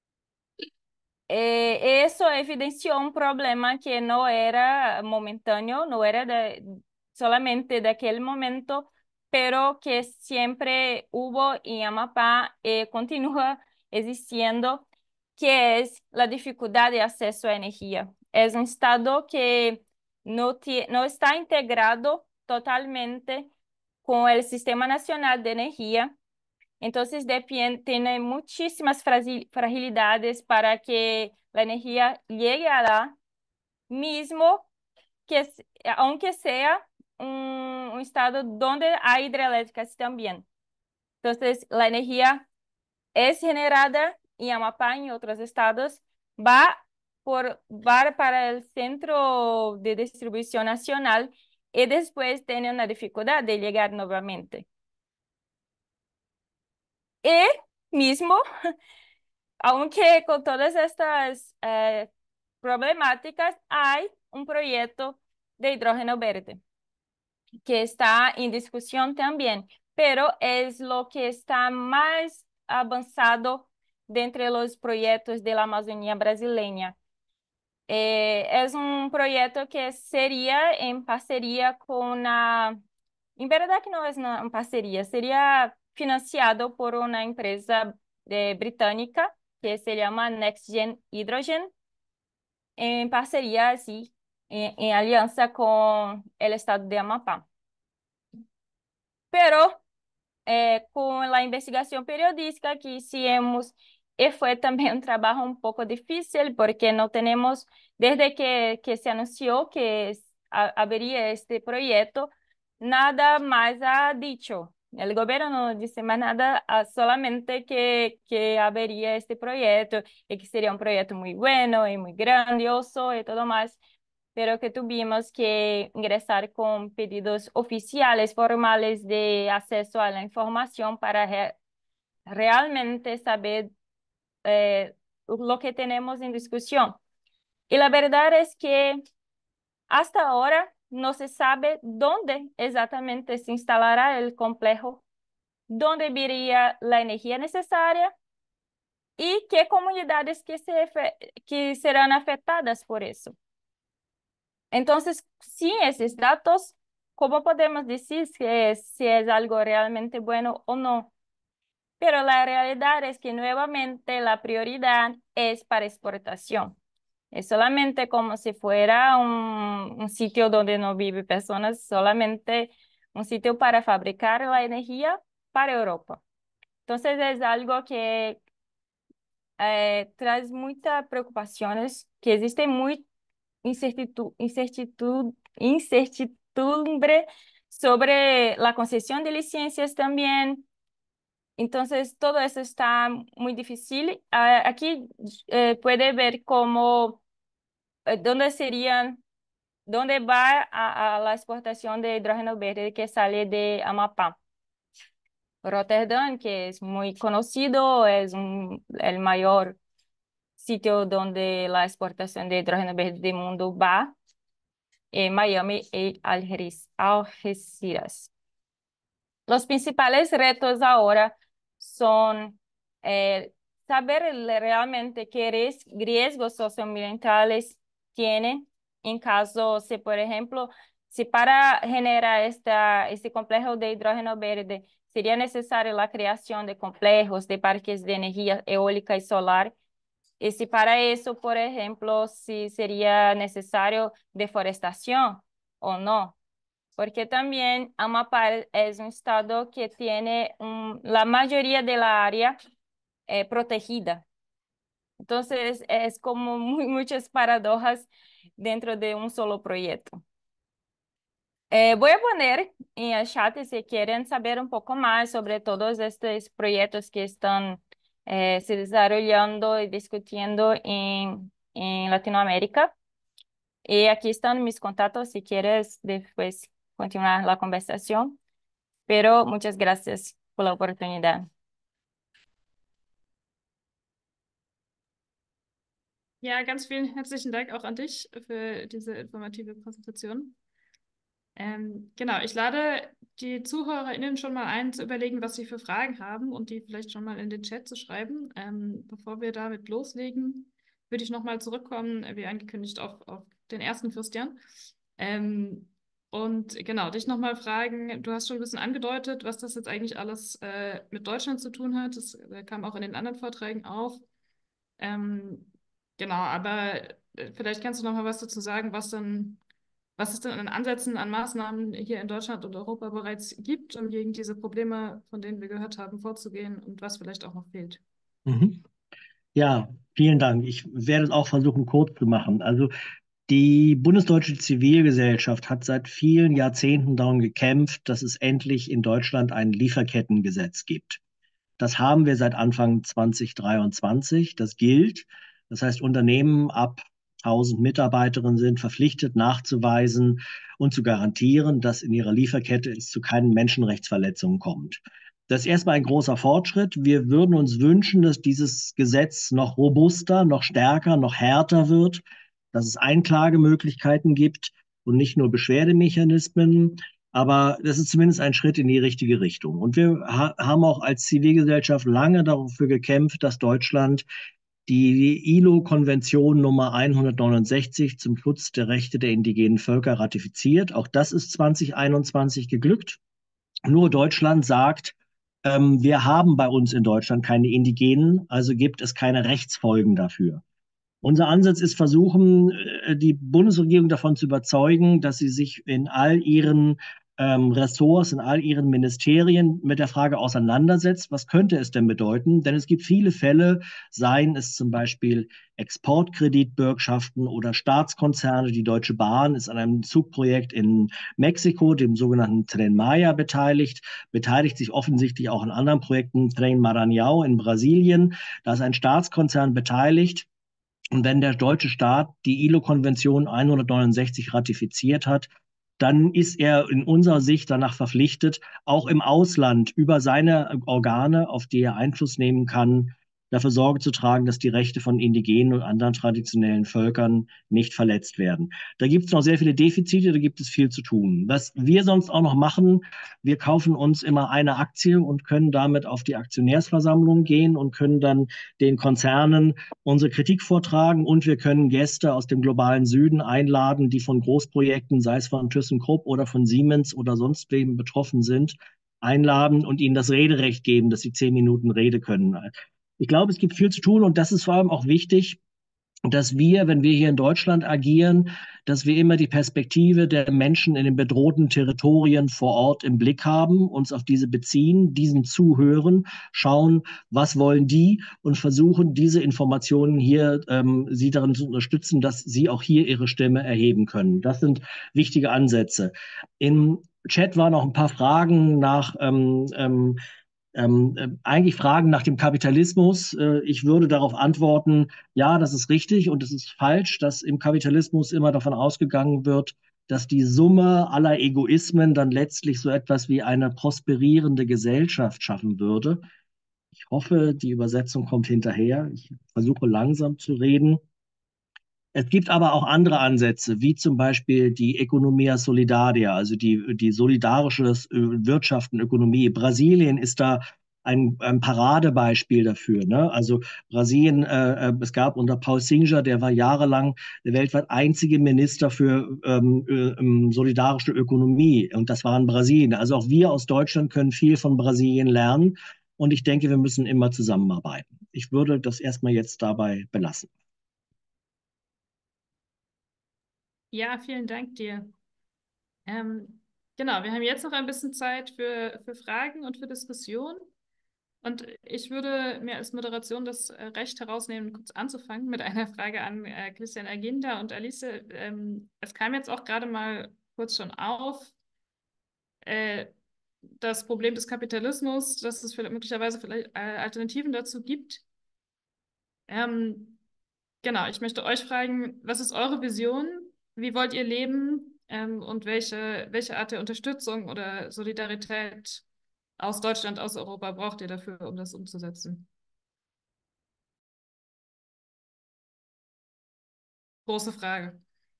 Eh, eso evidenció un problema que no era momentáneo, no era de, solamente de aquel momento, pero que siempre hubo en Amapá y continúa existiendo, que es la dificultad de acceso a energía. Es un estado que no, tie- no está integrado totalmente con el Sistema Nacional de Energía. Entonces, depende, tiene muchísimas fragi- fragilidades para que la energía llegue a la mismo que, s- aunque sea un, un estado donde hay hidroeléctricas también. Entonces, la energía es generada en Amapá y en otros estados, va, por, va para el centro de distribución nacional y después tiene una dificultad de llegar nuevamente. Y mismo, aunque con todas estas eh, problemáticas, hay un proyecto de hidrógeno verde que está en discusión también, pero es lo que está más avanzado de entre los proyectos de la Amazonía brasileña. Eh, es un proyecto que sería en parcería con una, en verdad que no es una en parcería, sería financiado por una empresa eh, británica que se llama NextGen Hydrogen, en parcería, así, en, en alianza con el estado de Amapá. Pero eh, con la investigación periodística que hicimos, y fue también un trabajo un poco difícil porque no tenemos, desde que, que se anunció que es- ha- habría este proyecto, nada más ha dicho. El gobierno no dice más nada, ah, solamente que, que habría este proyecto y que sería un proyecto muy bueno y muy grandioso y todo más, pero que tuvimos que ingresar con pedidos oficiales, formales de acceso a la información para re- realmente saber eh, lo que tenemos en discusión. Y la verdad es que hasta ahora no se sabe dónde exactamente se instalará el complejo, dónde viría la energía necesaria y qué comunidades que, se, afe- que serán afectadas por eso. Entonces, sin esos datos, ¿cómo podemos decir si es, si es algo realmente bueno o no? Pero la realidad es que nuevamente la prioridad es para exportación. Es solamente como si fuera un, un sitio donde no viven personas, solamente un sitio para fabricar la energía para Europa. Entonces es algo que eh, trae muchas preocupaciones, que existe muy incertitud, incertitud, incertidumbre sobre la concesión de licencias también. Entonces, todo eso está muy difícil. Ah, aquí eh, puede ver cómo, eh, dónde serían, dónde va a, a la exportación de hidrógeno verde que sale de Amapá. Rotterdam, que es muy conocido, es un- el mayor sitio donde la exportación de hidrógeno verde del mundo va, en Miami y Algeciras. Algeciras. Los principales retos ahora son eh, saber el- realmente qué ries- riesgos socioambientales tiene en caso, si por ejemplo, si para generar esta, este complejo de hidrógeno verde sería necesaria la creación de complejos de parques de energía eólica y solar, y si para eso, por ejemplo, si sería necesario deforestación o no, porque también Amapá es un estado que tiene un- la mayoría de la área eh, protegida. Entonces, es como muy, muchas paradojas dentro de un solo proyecto. Eh, voy a poner en el chat si quieren saber un poco más sobre todos estos proyectos que están eh, se desarrollando y discutiendo en, en Latinoamérica. Y aquí están mis contactos si quieres después continuar la conversación. Pero muchas gracias por la oportunidad. Ja, ganz vielen herzlichen Dank auch an dich für diese informative Präsentation. Ähm, genau, ich lade die ZuhörerInnen schon mal ein, zu überlegen, was sie für Fragen haben und die vielleicht schon mal in den Chat zu schreiben. Ähm, bevor wir damit loslegen, würde ich nochmal zurückkommen, wie angekündigt, auf, auf den ersten Christian. Ähm, und genau, dich nochmal fragen, du hast schon ein bisschen angedeutet, was das jetzt eigentlich alles äh, mit Deutschland zu tun hat. Das äh, kam auch in den anderen Vorträgen auf. Ähm, genau, aber äh, vielleicht kannst du noch mal was dazu sagen, was dann, was es denn an Ansätzen, an Maßnahmen hier in Deutschland und Europa bereits gibt, um gegen diese Probleme, von denen wir gehört haben, vorzugehen und was vielleicht auch noch fehlt. Mhm. Ja, vielen Dank. Ich werde es auch versuchen, kurz zu machen. Also die bundesdeutsche Zivilgesellschaft hat seit vielen Jahrzehnten darum gekämpft, dass es endlich in Deutschland ein Lieferkettengesetz gibt. Das haben wir seit Anfang zwanzig dreiundzwanzig. Das gilt. Das heißt, Unternehmen ab tausend Mitarbeiterinnen sind verpflichtet, nachzuweisen und zu garantieren, dass in ihrer Lieferkette es zu keinen Menschenrechtsverletzungen kommt. Das ist erstmal ein großer Fortschritt. Wir würden uns wünschen, dass dieses Gesetz noch robuster, noch stärker, noch härter wird, dass es Einklagemöglichkeiten gibt und nicht nur Beschwerdemechanismen. Aber das ist zumindest ein Schritt in die richtige Richtung. Und wir ha haben auch als Zivilgesellschaft lange dafür gekämpft, dass Deutschland die I L O-Konvention Nummer hundertneunundsechzig zum Schutz der Rechte der indigenen Völker ratifiziert. Auch das ist zwanzig einundzwanzig geglückt. Nur Deutschland sagt, ähm, wir haben bei uns in Deutschland keine Indigenen, also gibt es keine Rechtsfolgen dafür. Unser Ansatz ist versuchen, die Bundesregierung davon zu überzeugen, dass sie sich in all ihren ähm, Ressorts, in all ihren Ministerien mit der Frage auseinandersetzt, was könnte es denn bedeuten? Denn es gibt viele Fälle, seien es zum Beispiel Exportkreditbürgschaften oder Staatskonzerne. Die Deutsche Bahn ist an einem Zugprojekt in Mexiko, dem sogenannten Tren Maya, beteiligt, beteiligt sich offensichtlich auch an anderen Projekten, Tren Maranhão in Brasilien. Da ist ein Staatskonzern beteiligt. Und wenn der deutsche Staat die I L O-Konvention hundertneunundsechzig ratifiziert hat, dann ist er in unserer Sicht danach verpflichtet, auch im Ausland über seine Organe, auf die er Einfluss nehmen kann, dafür Sorge zu tragen, dass die Rechte von indigenen und anderen traditionellen Völkern nicht verletzt werden. Da gibt es noch sehr viele Defizite, da gibt es viel zu tun. Was wir sonst auch noch machen, wir kaufen uns immer eine Aktie und können damit auf die Aktionärsversammlung gehen und können dann den Konzernen unsere Kritik vortragen und wir können Gäste aus dem globalen Süden einladen, die von Großprojekten, sei es von ThyssenKrupp oder von Siemens oder sonst wem betroffen sind, einladen und ihnen das Rederecht geben, dass sie zehn Minuten Rede können. Ich glaube, es gibt viel zu tun und das ist vor allem auch wichtig, dass wir, wenn wir hier in Deutschland agieren, dass wir immer die Perspektive der Menschen in den bedrohten Territorien vor Ort im Blick haben, uns auf diese beziehen, diesen zuhören, schauen, was wollen die und versuchen, diese Informationen hier, ähm, sie darin zu unterstützen, dass sie auch hier ihre Stimme erheben können. Das sind wichtige Ansätze. Im Chat waren auch ein paar Fragen nach ähm, ähm, Ähm, äh, eigentlich Fragen nach dem Kapitalismus. Äh, ich würde darauf antworten, ja, das ist richtig und es ist falsch, dass im Kapitalismus immer davon ausgegangen wird, dass die Summe aller Egoismen dann letztlich so etwas wie eine prosperierende Gesellschaft schaffen würde. Ich hoffe, die Übersetzung kommt hinterher. Ich versuche langsam zu reden. Es gibt aber auch andere Ansätze, wie zum Beispiel die Economia Solidaria, also die, die solidarische Wirtschaften, Ökonomie. Brasilien ist da ein, ein Paradebeispiel dafür. Ne? Also Brasilien, äh, es gab unter Paul Singer, der war jahrelang der weltweit einzige Minister für ähm, äh, solidarische Ökonomie. Und das war in Brasilien. Also auch wir aus Deutschland können viel von Brasilien lernen. Und ich denke, wir müssen immer zusammenarbeiten. Ich würde das erstmal jetzt dabei belassen. Ja, vielen Dank dir. Ähm, genau, wir haben jetzt noch ein bisschen Zeit für, für Fragen und für Diskussion. Und ich würde mir als Moderation das Recht herausnehmen, kurz anzufangen mit einer Frage an äh, Christian Aginda und Alice. Ähm, es kam jetzt auch gerade mal kurz schon auf, äh, das Problem des Kapitalismus, dass es vielleicht, möglicherweise vielleicht äh, Alternativen dazu gibt. Ähm, genau, ich möchte euch fragen, was ist eure Vision? Wie wollt ihr leben? Ähm, und welche, welche Art der Unterstützung oder Solidarität aus Deutschland, aus Europa braucht ihr dafür, um das umzusetzen? Große Frage.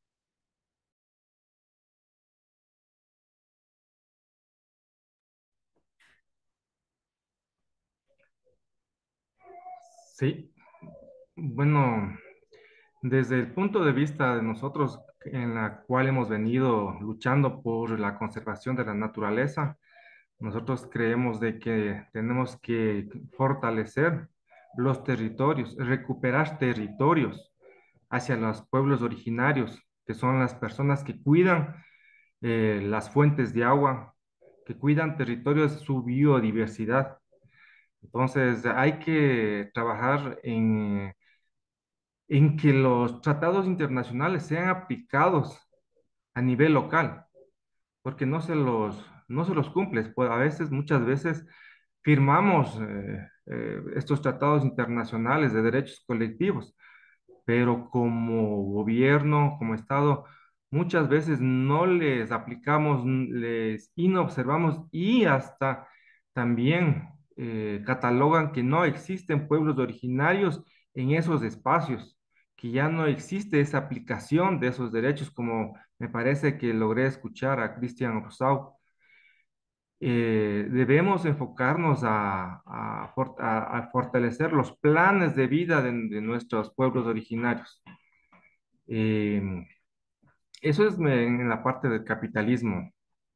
Sí, bueno, desde el punto de vista de nosotros, en la cual hemos venido luchando por la conservación de la naturaleza, nosotros creemos de que tenemos que fortalecer los territorios, recuperar territorios hacia los pueblos originarios, que son las personas que cuidan eh, las fuentes de agua, que cuidan territorios, su biodiversidad. Entonces, hay que trabajar en, en que los tratados internacionales sean aplicados a nivel local, porque no se los, no se los cumples. Pues a veces, muchas veces, firmamos eh, eh, estos tratados internacionales de derechos colectivos, pero como gobierno, como Estado, muchas veces no les aplicamos, n- les inobservamos y hasta también eh, catalogan que no existen pueblos originarios en esos espacios, que ya no existe esa aplicación de esos derechos, como me parece que logré escuchar a Cristian Rosau. Eh, debemos enfocarnos a, a for- a- a fortalecer los planes de vida de de nuestros pueblos originarios. Eh, Eso es me- en la parte del capitalismo.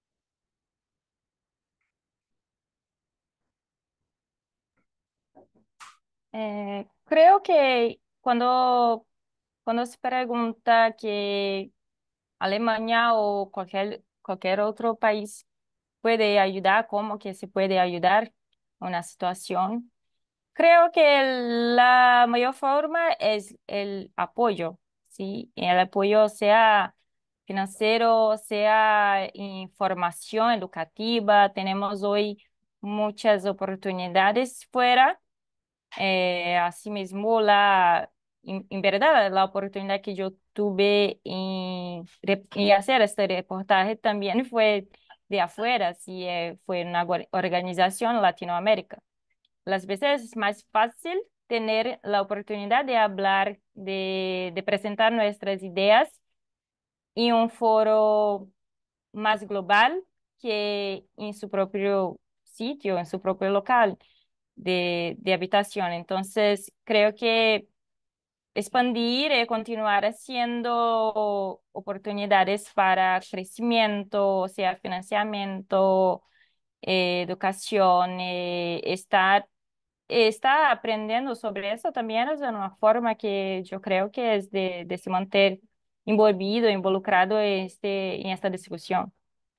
Eh, creo que cuando, cuando se pregunta que Alemania o cualquier, cualquier otro país puede ayudar, cómo que se puede ayudar a una situación, creo que la mayor forma es el apoyo, ¿sí? El apoyo sea financiero, sea información educativa. Tenemos hoy muchas oportunidades fuera. Eh, asimismo, la, en, en verdad, la oportunidad que yo tuve en, re- en hacer este reportaje también fue de afuera, sí, eh, fue una gua- organización Latinoamérica. Las veces es más fácil tener la oportunidad de hablar, de, de presentar nuestras ideas en un foro más global que en su propio sitio, en su propio local de, de habitación. Entonces, creo que expandir y continuar haciendo oportunidades para crecimiento, o sea, financiamiento, eh, educación, eh, estar, está aprendiendo sobre eso también es una forma que yo creo que es de, de se mantener envolvido, involucrado en, este, en esta discusión.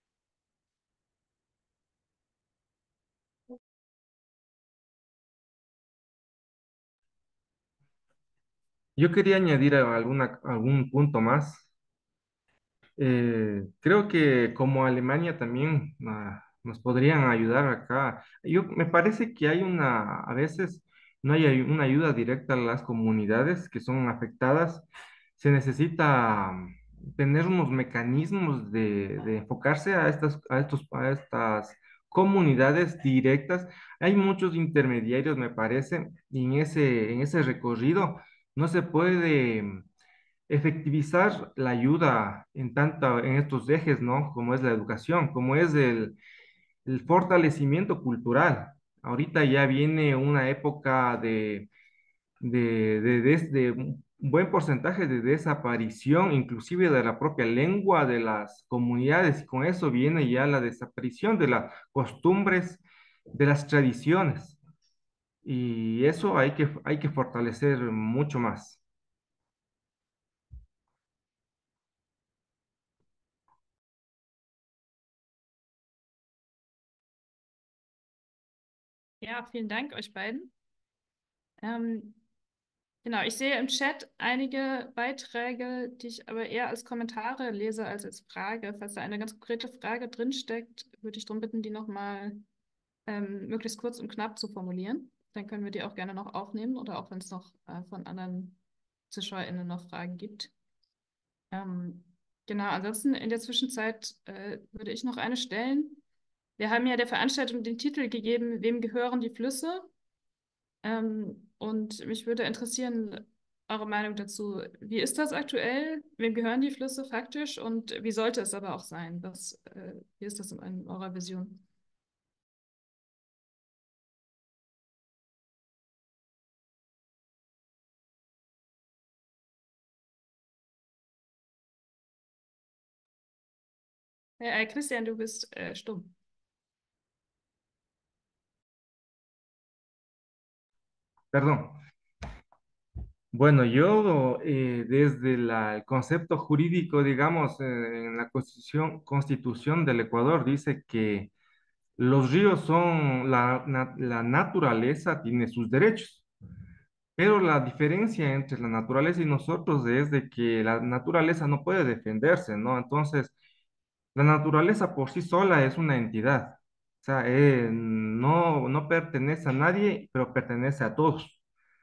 Yo quería añadir alguna, algún punto más. Eh, creo que como Alemania también ah, nos podrían ayudar acá. Yo, me parece que hay una, a veces no hay ay- una ayuda directa a las comunidades que son afectadas. Se necesita mm, tener unos mecanismos de, de enfocarse a estas, a estos, a estas comunidades directas. Hay muchos intermediarios, me parece, y en ese, en ese recorrido no se puede mm, efectivizar la ayuda en tanto en estos ejes, ¿no? Como es la educación, como es el, el fortalecimiento cultural. Ahorita ya viene una época de, de, de, de- de un buen porcentaje de desaparición, inclusive de la propia lengua de las comunidades, y con eso viene ya la desaparición de las costumbres, de las tradiciones. Y eso hay que, hay que fortalecer mucho más. Ja, vielen Dank euch beiden. Ähm, genau, ich sehe im Chat einige Beiträge, die ich aber eher als Kommentare lese als als Frage. Falls da eine ganz konkrete Frage drinsteckt, würde ich darum bitten, die nochmal ähm, möglichst kurz und knapp zu formulieren. Dann können wir die auch gerne noch aufnehmen oder auch wenn es noch äh, von anderen ZuschauerInnen noch Fragen gibt. Ähm, Genau, ansonsten in der Zwischenzeit äh, würde ich noch eine stellen. Wir haben ja der Veranstaltung den Titel gegeben, Wem gehören die Flüsse? Ähm, und mich würde interessieren, eure Meinung dazu. Wie ist das aktuell? Wem gehören die Flüsse faktisch und wie sollte es aber auch sein? Was, äh, wie ist das in, in eurer Vision? Ja, äh, Christian, du bist äh, stumm. Perdón. Bueno, yo eh, desde la- el concepto jurídico, digamos, eh, en la Constitución, Constitución del Ecuador dice que los ríos son, la, na- la naturaleza tiene sus derechos, pero la diferencia entre la naturaleza y nosotros es de que la naturaleza no puede defenderse, ¿no? Entonces, la naturaleza por sí sola es una entidad, o sea, eh, no, no pertenece a nadie, pero pertenece a todos.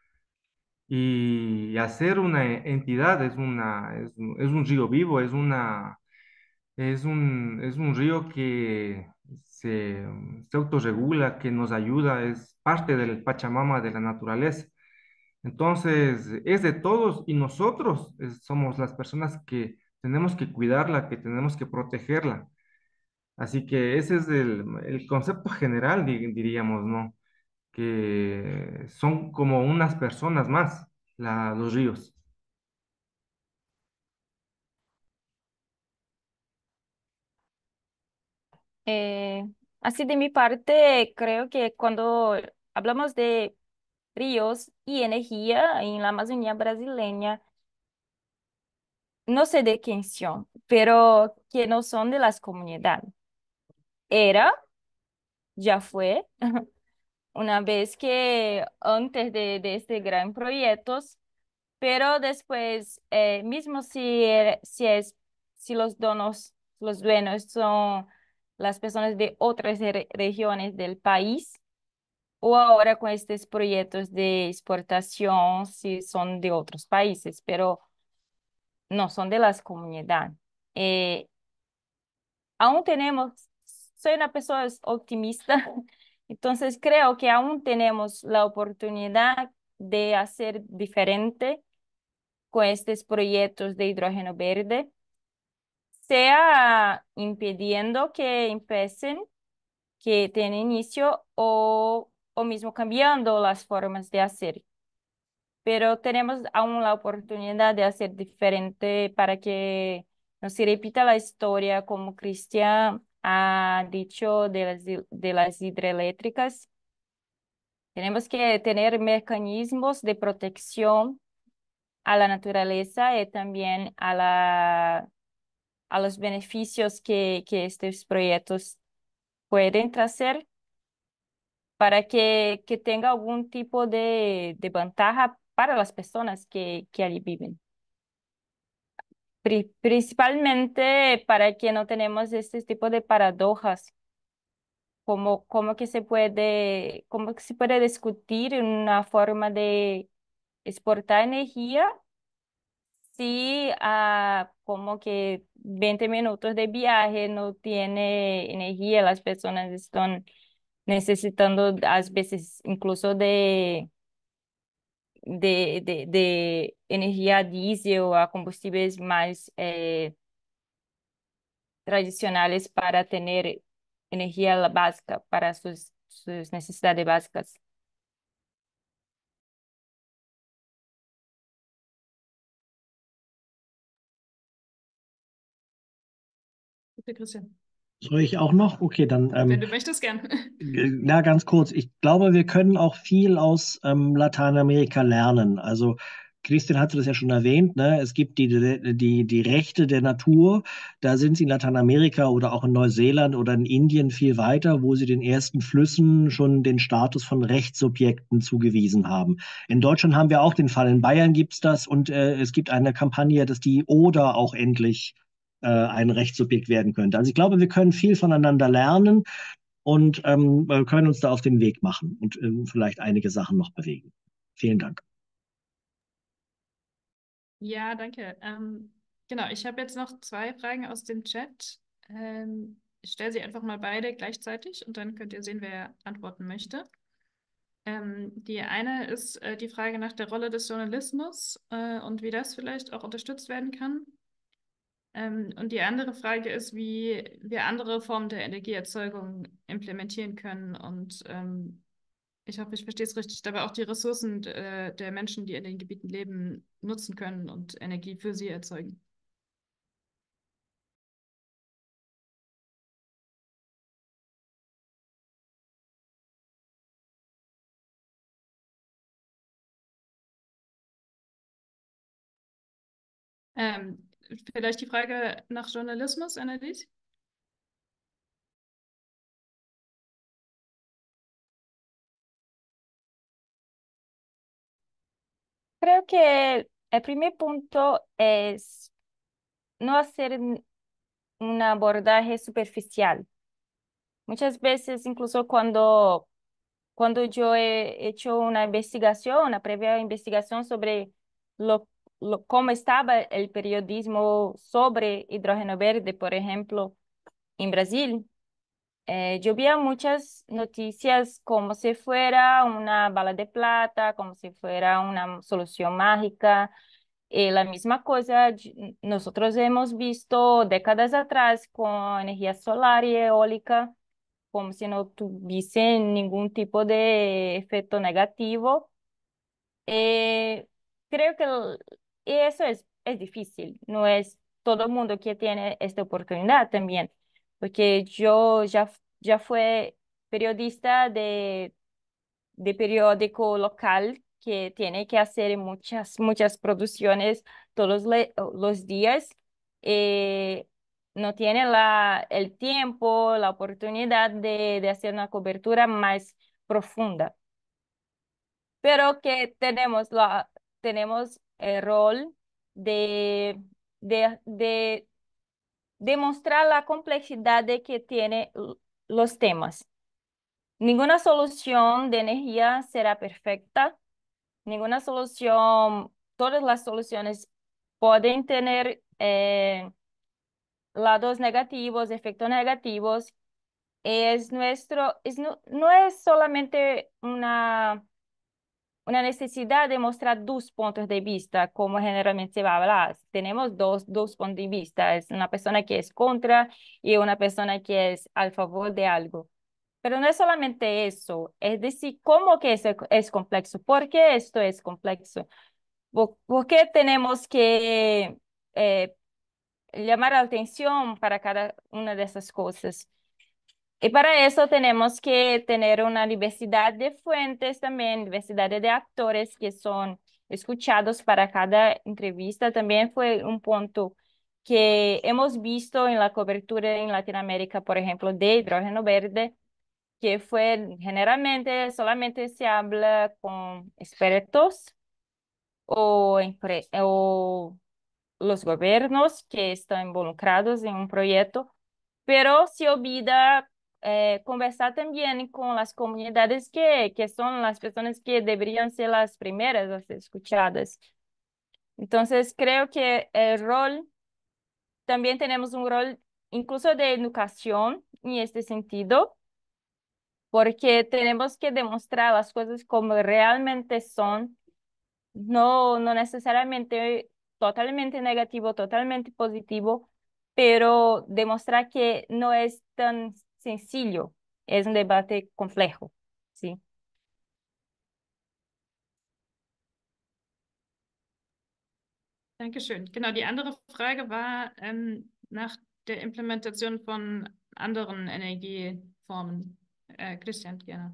Y hacer una entidad es una, es, un es un río vivo, es una, es un, es un río que se, se autorregula, que nos ayuda, es parte del Pachamama de la naturaleza. Entonces, es de todos y nosotros es- somos las personas que tenemos que cuidarla, que tenemos que protegerla. Así que ese es el, el concepto general, di- diríamos, ¿no? Que son como unas personas más, la- los ríos. Eh, Así de mi parte, creo que cuando hablamos de ríos y energía en la Amazonía brasileña, no sé de quién son, pero que no son de las comunidades. Era, ya fue, una vez que antes de, de este gran proyecto, pero después, eh, mismo si, er- si, es, si los donos, los dueños son las personas de otras re- regiones del país, o ahora con estos proyectos de exportación, si son de otros países, pero no son de las comunidades. Eh, Aún tenemos, soy una persona optimista, entonces creo que aún tenemos la oportunidad de hacer diferente con estos proyectos de hidrógeno verde, sea impidiendo que empiecen, que tengan inicio o, o mismo cambiando las formas de hacer. Pero tenemos aún la oportunidad de hacer diferente para que no se repita la historia como Cristian ha dicho de las, hi- de las hidroeléctricas. Tenemos que tener mecanismos de protección a la naturaleza y también a la, a los beneficios que, que estos proyectos pueden traer para que, que tenga algún tipo de, de ventaja para las personas que, que allí viven. Pri- Principalmente para que no tenemos este tipo de paradojas, como, como que se puede, como que se puede discutir una forma de exportar energía si ah, como que veinte minutos de viaje no tiene energía, las personas están necesitando a veces incluso de, de, de, de energía diésel o a combustibles más eh, tradicionales para tener energía la- básica para sus, sus necesidades básicas. Bitte, Christian. Soll ich auch noch? Okay, dann Wenn ähm, du möchtest, gern. ja, ganz kurz. Ich glaube, wir können auch viel aus ähm, Lateinamerika lernen. Also Christian hatte das ja schon erwähnt, ne? Es gibt die, die, die Rechte der Natur. Da sind sie in Lateinamerika oder auch in Neuseeland oder in Indien viel weiter, wo sie den ersten Flüssen schon den Status von Rechtssubjekten zugewiesen haben. In Deutschland haben wir auch den Fall, in Bayern gibt es das und äh, es gibt eine Kampagne, dass die Oder auch endlich äh, ein Rechtssubjekt werden könnte. Also ich glaube, wir können viel voneinander lernen und ähm, wir können uns da auf den Weg machen und ähm, vielleicht einige Sachen noch bewegen. Vielen Dank. Ja, danke. Ähm, Genau, ich habe jetzt noch zwei Fragen aus dem Chat. Ähm, ich stelle sie einfach mal beide gleichzeitig und dann könnt ihr sehen, wer antworten möchte. Ähm, die eine ist äh, die Frage nach der Rolle des Journalismus äh, und wie das vielleicht auch unterstützt werden kann. Ähm, und die andere Frage ist, wie wir andere Formen der Energieerzeugung implementieren können. Und ähm, ich hoffe, ich verstehe es richtig, dabei auch die Ressourcen äh, der Menschen, die in den Gebieten leben, nutzen können und Energie für sie erzeugen. Ähm, Vielleicht die Frage nach Journalismus, Annelies? Creo que el primer punto es no hacer un un abordaje superficial. Muchas veces, incluso cuando, cuando yo he hecho una investigación, una previa investigación sobre lo, lo- cómo estaba el periodismo sobre hidrógeno verde, por ejemplo, en Brasil, eh, yo veía muchas noticias como si fuera una bala de plata, como si fuera una solución mágica. Y la misma cosa y- nosotros hemos visto décadas atrás con energía solar y eólica, como si no tuviesen ningún tipo de efecto negativo. Eh, Creo que el- y eso es, es difícil, no es todo el mundo que tiene esta oportunidad también, porque yo ya, f- ya fue periodista de, de periódico local que tiene que hacer muchas, muchas producciones todos le- los días. eh, no tiene la, el tiempo, la oportunidad de, de hacer una cobertura más profunda, pero que tenemos, la, tenemos el rol de, de, de demostrar la complejidad de que tiene l- los temas. Ninguna solución de energía será perfecta, ninguna solución, todas las soluciones pueden tener eh, lados negativos, efectos negativos. Es nuestro, es, no, no es solamente una una necesidad de mostrar dos puntos de vista, como generalmente se va a hablar. Tenemos dos, dos puntos de vista, es una persona que es contra y una persona que es a favor de algo. Pero no es solamente eso, es decir, cómo que es, es complejo, por qué esto es complejo, por, por qué tenemos que eh, llamar la atención para cada una de esas cosas. Y para eso tenemos que tener una diversidad de fuentes también, diversidad de actores que son escuchados para cada entrevista. También fue un punto que hemos visto en la cobertura en Latinoamérica, por ejemplo, de hidrógeno verde, que fue generalmente solamente se habla con expertos o, empre- o los gobiernos que están involucrados en un proyecto, pero se olvida eh, conversar también con las comunidades que, que son las personas que deberían ser las primeras a ser escuchadas. Entonces, creo que el rol, también tenemos un rol incluso de educación en este sentido, porque tenemos que demostrar las cosas como realmente son, no, no necesariamente totalmente negativo, totalmente positivo, pero demostrar que no es tan sencillo, es un debate complejo, ¿sí? Dankeschön. Genau, die andere Frage war ähm, nach der Implementation von anderen Energieformen. Äh, Christian, gerne.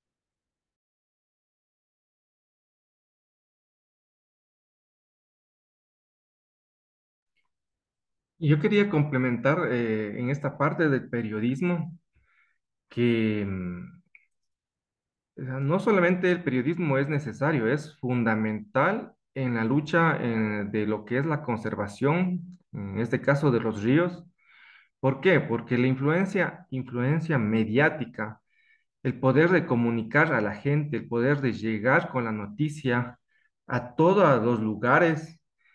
Y yo quería complementar eh, en esta parte del periodismo que mm, o sea, no solamente el periodismo es necesario, es fundamental en la lucha eh, de lo que es la conservación, en este caso de los ríos. ¿Por qué? Porque la influencia, influencia mediática, el poder de comunicar a la gente, el poder de llegar con la noticia a todos los lugares,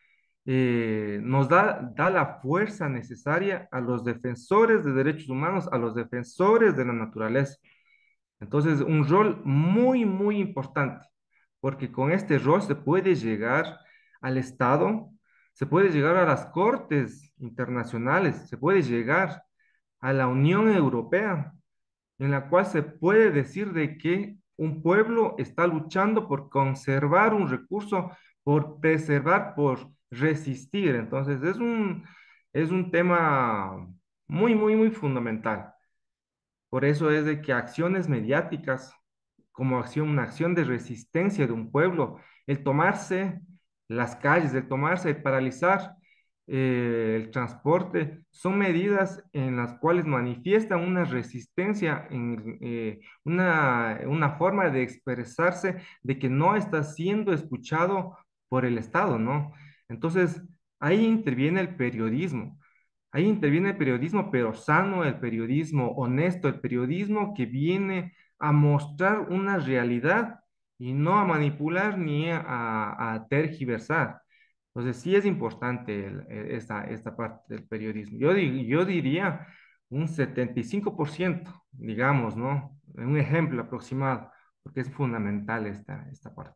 eh, nos da, da la fuerza necesaria a los defensores de derechos humanos, a los defensores de la naturaleza. Entonces, un rol muy, muy importante, porque con este rol se puede llegar al Estado, se puede llegar a las cortes internacionales, se puede llegar a la Unión Europea, en la cual se puede decir de que un pueblo está luchando por conservar un recurso, por preservar, por resistir. Entonces, es un, es un tema muy, muy, muy fundamental. Por eso es de que acciones mediáticas, como acción, una acción de resistencia de un pueblo, el tomarse las calles, el tomarse, el paralizar eh, el transporte, son medidas en las cuales manifiestan una resistencia, en, eh, una, una forma de expresarse de que no está siendo escuchado por el Estado, ¿no? Entonces, ahí interviene el periodismo. Ahí interviene el periodismo, pero sano, el periodismo honesto, el periodismo que viene a mostrar una realidad y no a manipular ni a, a tergiversar. Entonces, sí es importante el- e- esta, esta parte del periodismo. Yo, di- yo diría un setenta y cinco por ciento, digamos, ¿no? Un ejemplo aproximado, porque es fundamental esta, esta parte.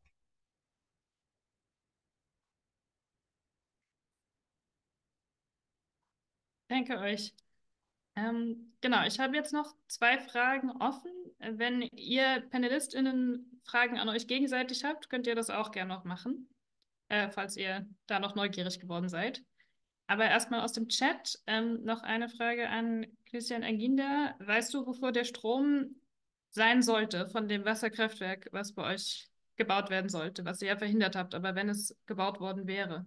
Danke euch. Ähm, genau, ich habe jetzt noch zwei Fragen offen. Äh, Wenn ihr PanelistInnen Fragen an euch gegenseitig habt, könnt ihr das auch gerne noch machen, äh, falls ihr da noch neugierig geworden seid. Aber erstmal aus dem Chat ähm, noch eine Frage an Christian Aginda. Weißt du, wofür der Strom sein sollte von dem Wasserkraftwerk, was bei euch gebaut werden sollte, was ihr ja verhindert habt, aber wenn es gebaut worden wäre?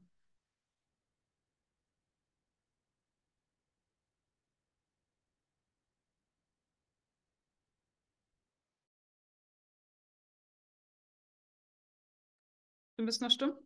Du bist noch stumm?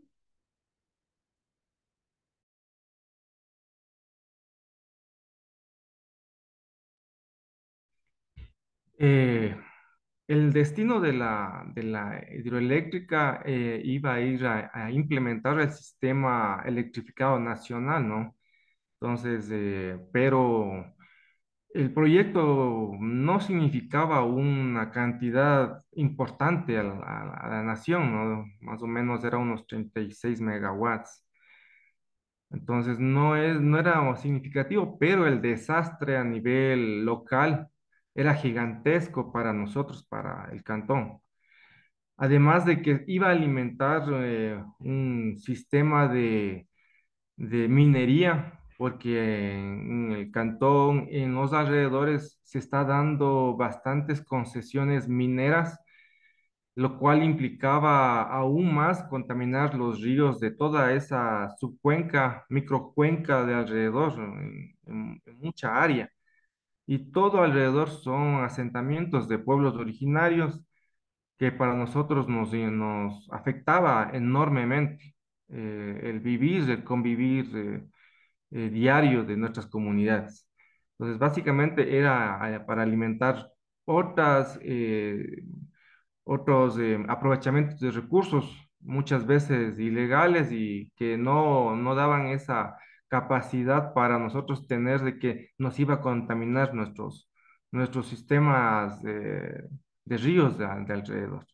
Eh, el destino de la, de la hidroeléctrica eh, iba a ir a, a implementar el sistema electrificado nacional, ¿no? Entonces, eh, pero el proyecto no significaba una cantidad importante a la, a la- a la nación, ¿no? Más o menos era unos treinta y seis megawatts. Entonces, no es, no era significativo, pero el desastre a nivel local era gigantesco para nosotros, para el cantón. Además de que iba a alimentar eh, un sistema de, de minería, porque en el cantón, en los alrededores, se está dando bastantes concesiones mineras, lo cual implicaba aún más contaminar los ríos de toda esa subcuenca, microcuenca de alrededor, en, en- en mucha área. Y todo alrededor son asentamientos de pueblos originarios que para nosotros nos, nos afectaba enormemente eh, el vivir, el convivir eh, eh, diario de nuestras comunidades. Entonces, básicamente era eh, para alimentar otras, eh, otros eh, aprovechamientos de recursos, muchas veces ilegales y que no, no daban esa capacidad para nosotros tener de que nos iba a contaminar nuestros, nuestros sistemas de, de ríos de, de alrededor.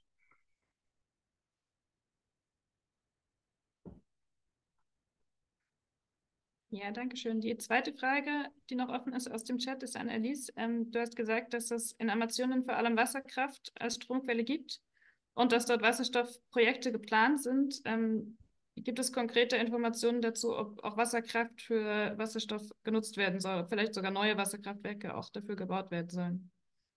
Ja, danke schön. Die zweite Frage, die noch offen ist aus dem Chat, ist an Alice. Ähm, du hast gesagt, dass es in Amazonen vor allem Wasserkraft als Stromquelle gibt und dass dort Wasserstoffprojekte geplant sind. Ähm, gibt es konkrete Informationen dazu, ob auch Wasserkraft für Wasserstoff genutzt werden soll, ob vielleicht sogar neue Wasserkraftwerke auch dafür gebaut werden sollen?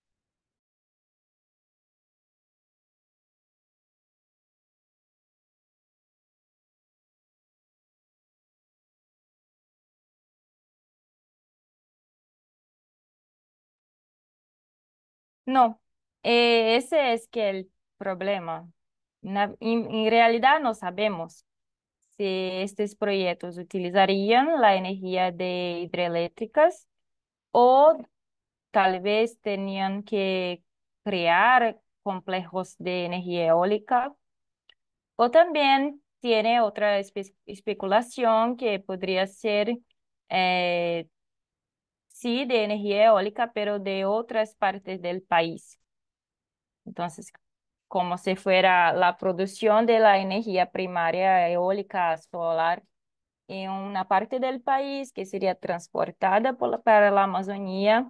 No, eh, ese es que el problema. Na- en, en realidad no sabemos si estos proyectos utilizarían la energía de hidroeléctricas o tal vez tenían que crear complejos de energía eólica o también tiene otra espe- especulación que podría ser, eh, sí, de energía eólica, pero de otras partes del país. Entonces, como si fuera la producción de la energía primaria eólica solar en una parte del país que sería transportada por la- para la Amazonía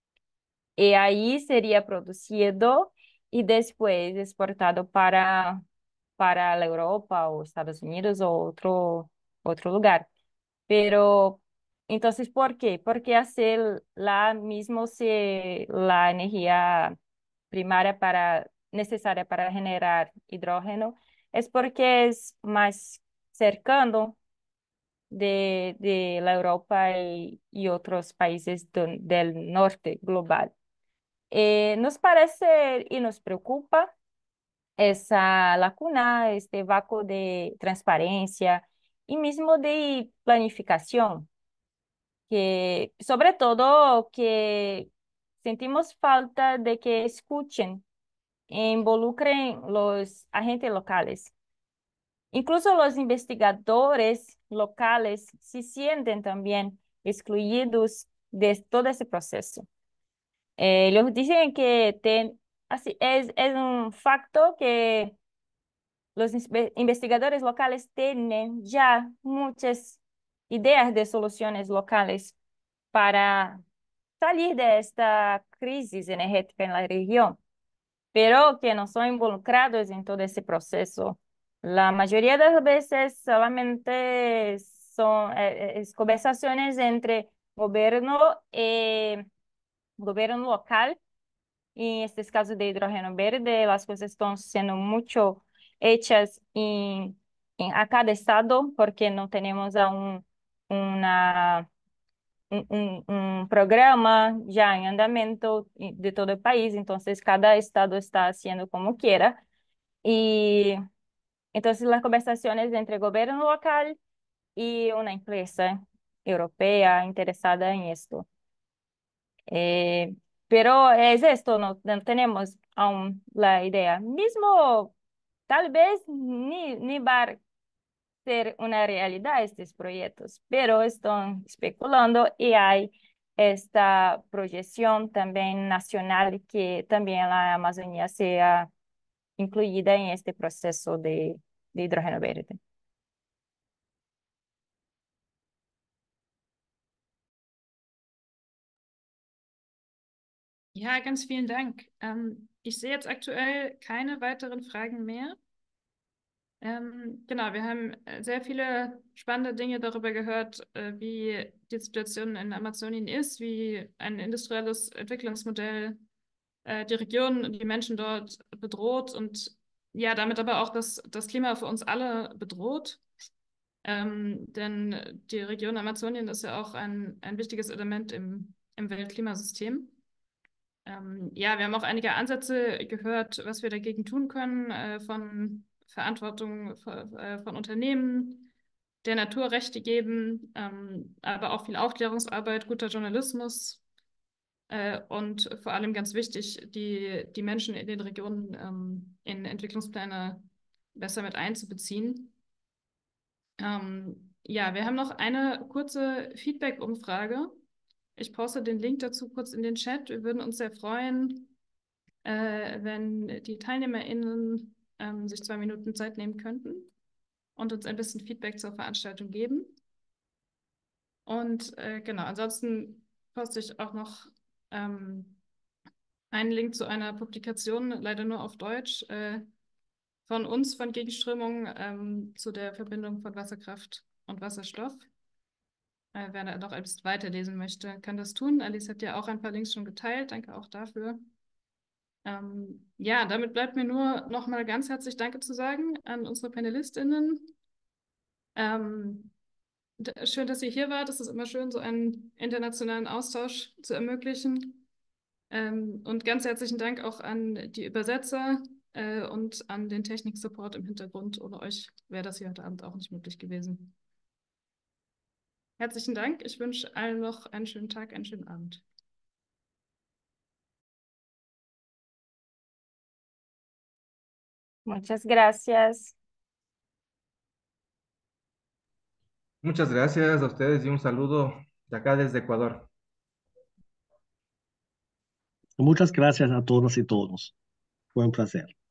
y ahí sería producido y después exportado para, para la Europa o Estados Unidos o otro, otro lugar. Pero, entonces, ¿por qué? Porque hacer la misma se, la energía primaria para, necesaria para generar hidrógeno es porque es más cercano de, de la Europa y, y otros países do- del norte global. Eh, nos parece y nos preocupa esa lacuna, este vácuo de transparencia y mismo de planificación, que sobre todo que sentimos falta de que escuchen e involucren los agentes locales. Incluso los investigadores locales se sienten también excluidos de todo ese proceso. Eh, ellos dicen que ten- así, es, es un facto que los inspe- investigadores locales tienen ya muchas ideas de soluciones locales para salir de esta crisis energética en la región, pero que no son involucrados en todo ese proceso. La mayoría de las veces solamente son eh, eh, es conversaciones entre gobierno y gobierno local. Y en estos casos de hidrógeno verde, las cosas están siendo mucho hechas en, en a cada estado porque no tenemos aún una un, un- un programa ya en andamiento de todo el país, entonces cada estado está haciendo como quiera. Y entonces las conversaciones entre el gobierno local y una empresa europea interesada en esto. Eh, pero es esto, no, no tenemos aún la idea. Mismo, tal vez ni, ni va a ser una realidad estos proyectos, pero están especulando y hay esta proyección también nacional que también la Amazonía sea incluida en este proceso de, de hidrógeno verde. Ja, ganz vielen Dank. Ähm, ich sehe jetzt aktuell keine weiteren Fragen mehr. Ähm, genau, wir haben äh, sehr viele spannende Dinge darüber gehört, äh, wie die Situation in Amazonien ist, wie ein industrielles Entwicklungsmodell äh, die Region und die Menschen dort bedroht und ja, damit aber auch das, das Klima für uns alle bedroht. Ähm, denn die Region Amazonien ist ja auch ein, ein wichtiges Element im, im Weltklimasystem. Ähm, ja, wir haben auch einige Ansätze gehört, was wir dagegen tun können, äh, von Verantwortung von, äh, von Unternehmen, der Natur Rechte geben, ähm, aber auch viel Aufklärungsarbeit, guter Journalismus äh, und vor allem ganz wichtig, die, die Menschen in den Regionen ähm, in Entwicklungspläne besser mit einzubeziehen. Ähm, ja, wir haben noch eine kurze Feedback-Umfrage. Ich poste den Link dazu kurz in den Chat. Wir würden uns sehr freuen, äh, wenn die TeilnehmerInnen ähm, sich zwei Minuten Zeit nehmen könnten und uns ein bisschen Feedback zur Veranstaltung geben. Und äh, genau, ansonsten poste ich auch noch ähm, einen Link zu einer Publikation, leider nur auf Deutsch, äh, von uns, von Gegenströmung, ähm, zu der Verbindung von Wasserkraft und Wasserstoff. Äh, wer da noch ein bisschen weiterlesen möchte, kann das tun. Alice hat ja auch ein paar Links schon geteilt. Danke auch dafür. Ähm, ja, damit bleibt mir nur noch mal ganz herzlich Danke zu sagen an unsere PanelistInnen. Ähm, d- schön, dass ihr hier wart. Es ist immer schön, so einen internationalen Austausch zu ermöglichen. Ähm, und ganz herzlichen Dank auch an die Übersetzer äh, und an den Technik-Support im Hintergrund. Ohne euch wäre das hier heute Abend auch nicht möglich gewesen. Herzlichen Dank. Ich wünsche allen noch einen schönen Tag, einen schönen Abend. Muchas gracias. Muchas gracias a ustedes y un saludo de acá desde Ecuador. Muchas gracias a todas y todos. Fue un placer.